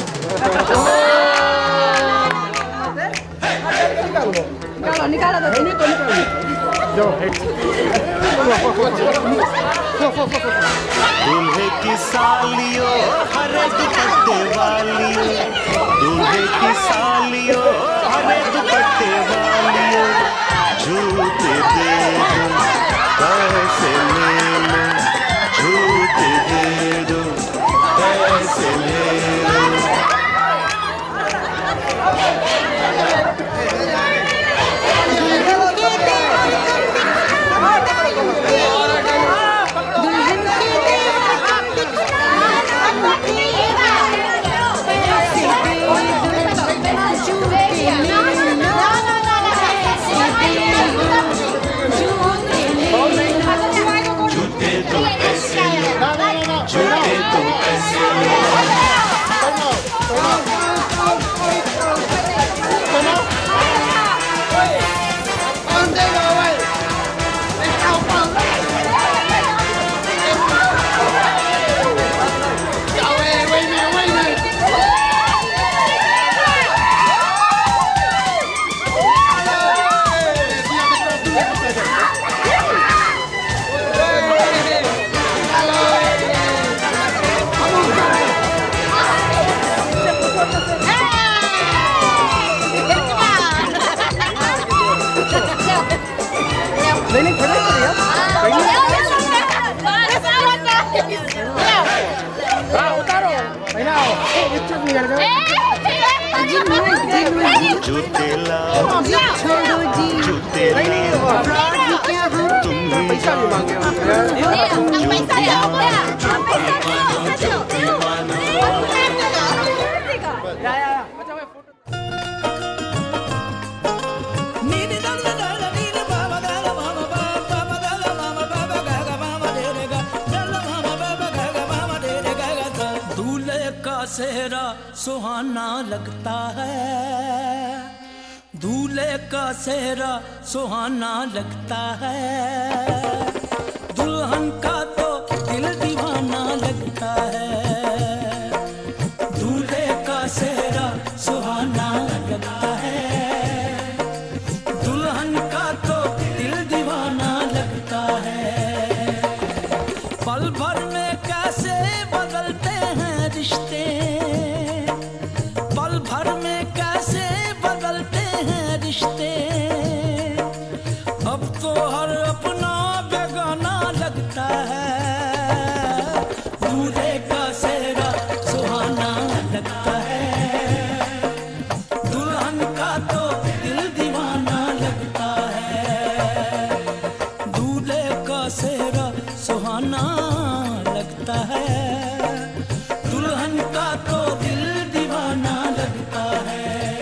निकालो निकालो तो इन्हीं को निकालो जो दूल्हे की सालियों हरे दुपट्टे वालियों, दूल्हे की सालियों हरे दुपट्टे वालियों, झूठे दे दो पैसे ले लो, झूठे दे दो पैसे ले लो। जूते लाओ जूते तुम पैसा भी मांगे दूल्हे का सेहरा सुहाना लगता है, दूल्हे का सेहरा सुहाना लगता है, दुल्हन का तो दिल दीवाना लगता है, दूल्हे का सेहरा सुहाना लगता है, दुल्हन का तो दिल दीवाना लगता है। पल भर में कैसे बदलते हैं रिश्ते, पल भर में कैसे बदलते हैं रिश्ते, अब तो हर अपना बेगाना लगता है, दूल्हे का सेहरा सुहाना लगता है, दुल्हन का तो दिल दीवाना लगता है, दूल्हे का सेहरा सुहाना लगता है, दुल्हन का तो दिल दीवाना लगता है।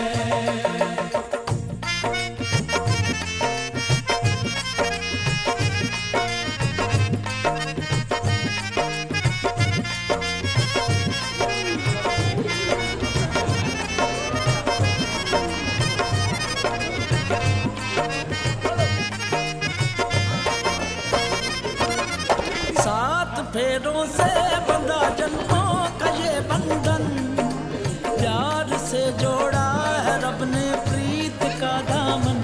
सात फेरों से बंधा जन्मों का ये बंधन, प्यार से जोड़ा है रब ने प्रीत का दामन,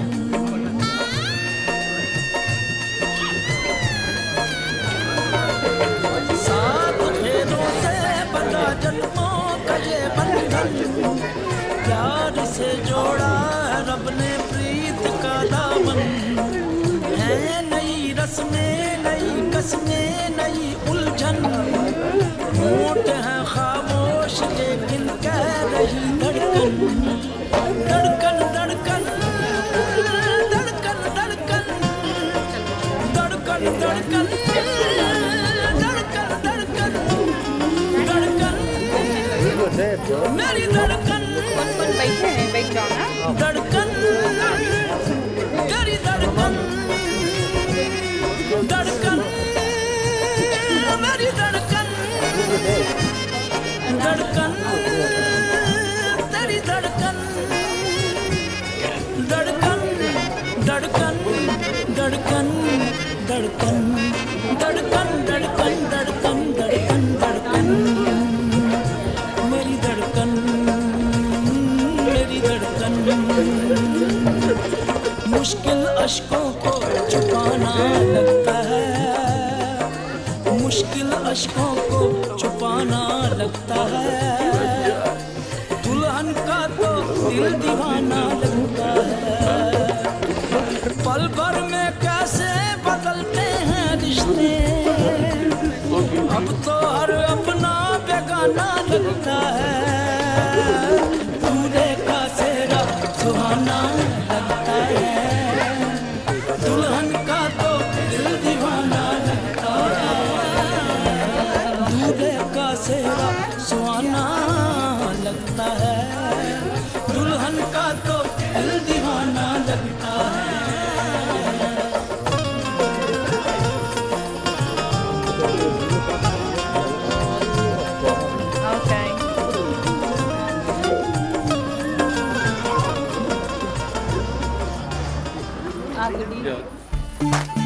सात फेरों से बंधा जन्मों का ये बंधन, प्यार से जोड़ा है रब ने प्रीत का दामन, है नई रस्में नई कसमें नई उलझन, होंठ है खामोश लेकिन कह रही धड़कन, धड़कन धड़कन धड़कन धड़कन धड़कन धड़कन धड़कन धड़कन धड़कन मेरी धड़कन बैठे हैं बैठ जाओ ना, धड़कन तेरी धड़कन धड़कन मेरी धड़कन धड़कन तेरी धड़कन धड़कन धड़कन धड़कन धड़कन धड़कन धड़कन धड़कन धड़कन धड़कन मेरी धड़कन अश्कों को छुपाना लगता है, मुश्किल अश्कों को छुपाना लगता है। दुल्हन का तो दिल दीवाना लगता है। पल भर में कैसे बदलते हैं रिश्ते, अब तो हर अपना बेगाना लगता है। दूल्हे का सेहरा सुहाना लगता है, दुल्हन का तो दिल दीवाना लगता है। दूल्हे का सेहरा सुहाना लगता है, दुल्हन का तो दिल दीवाना लगता है। आगड़ी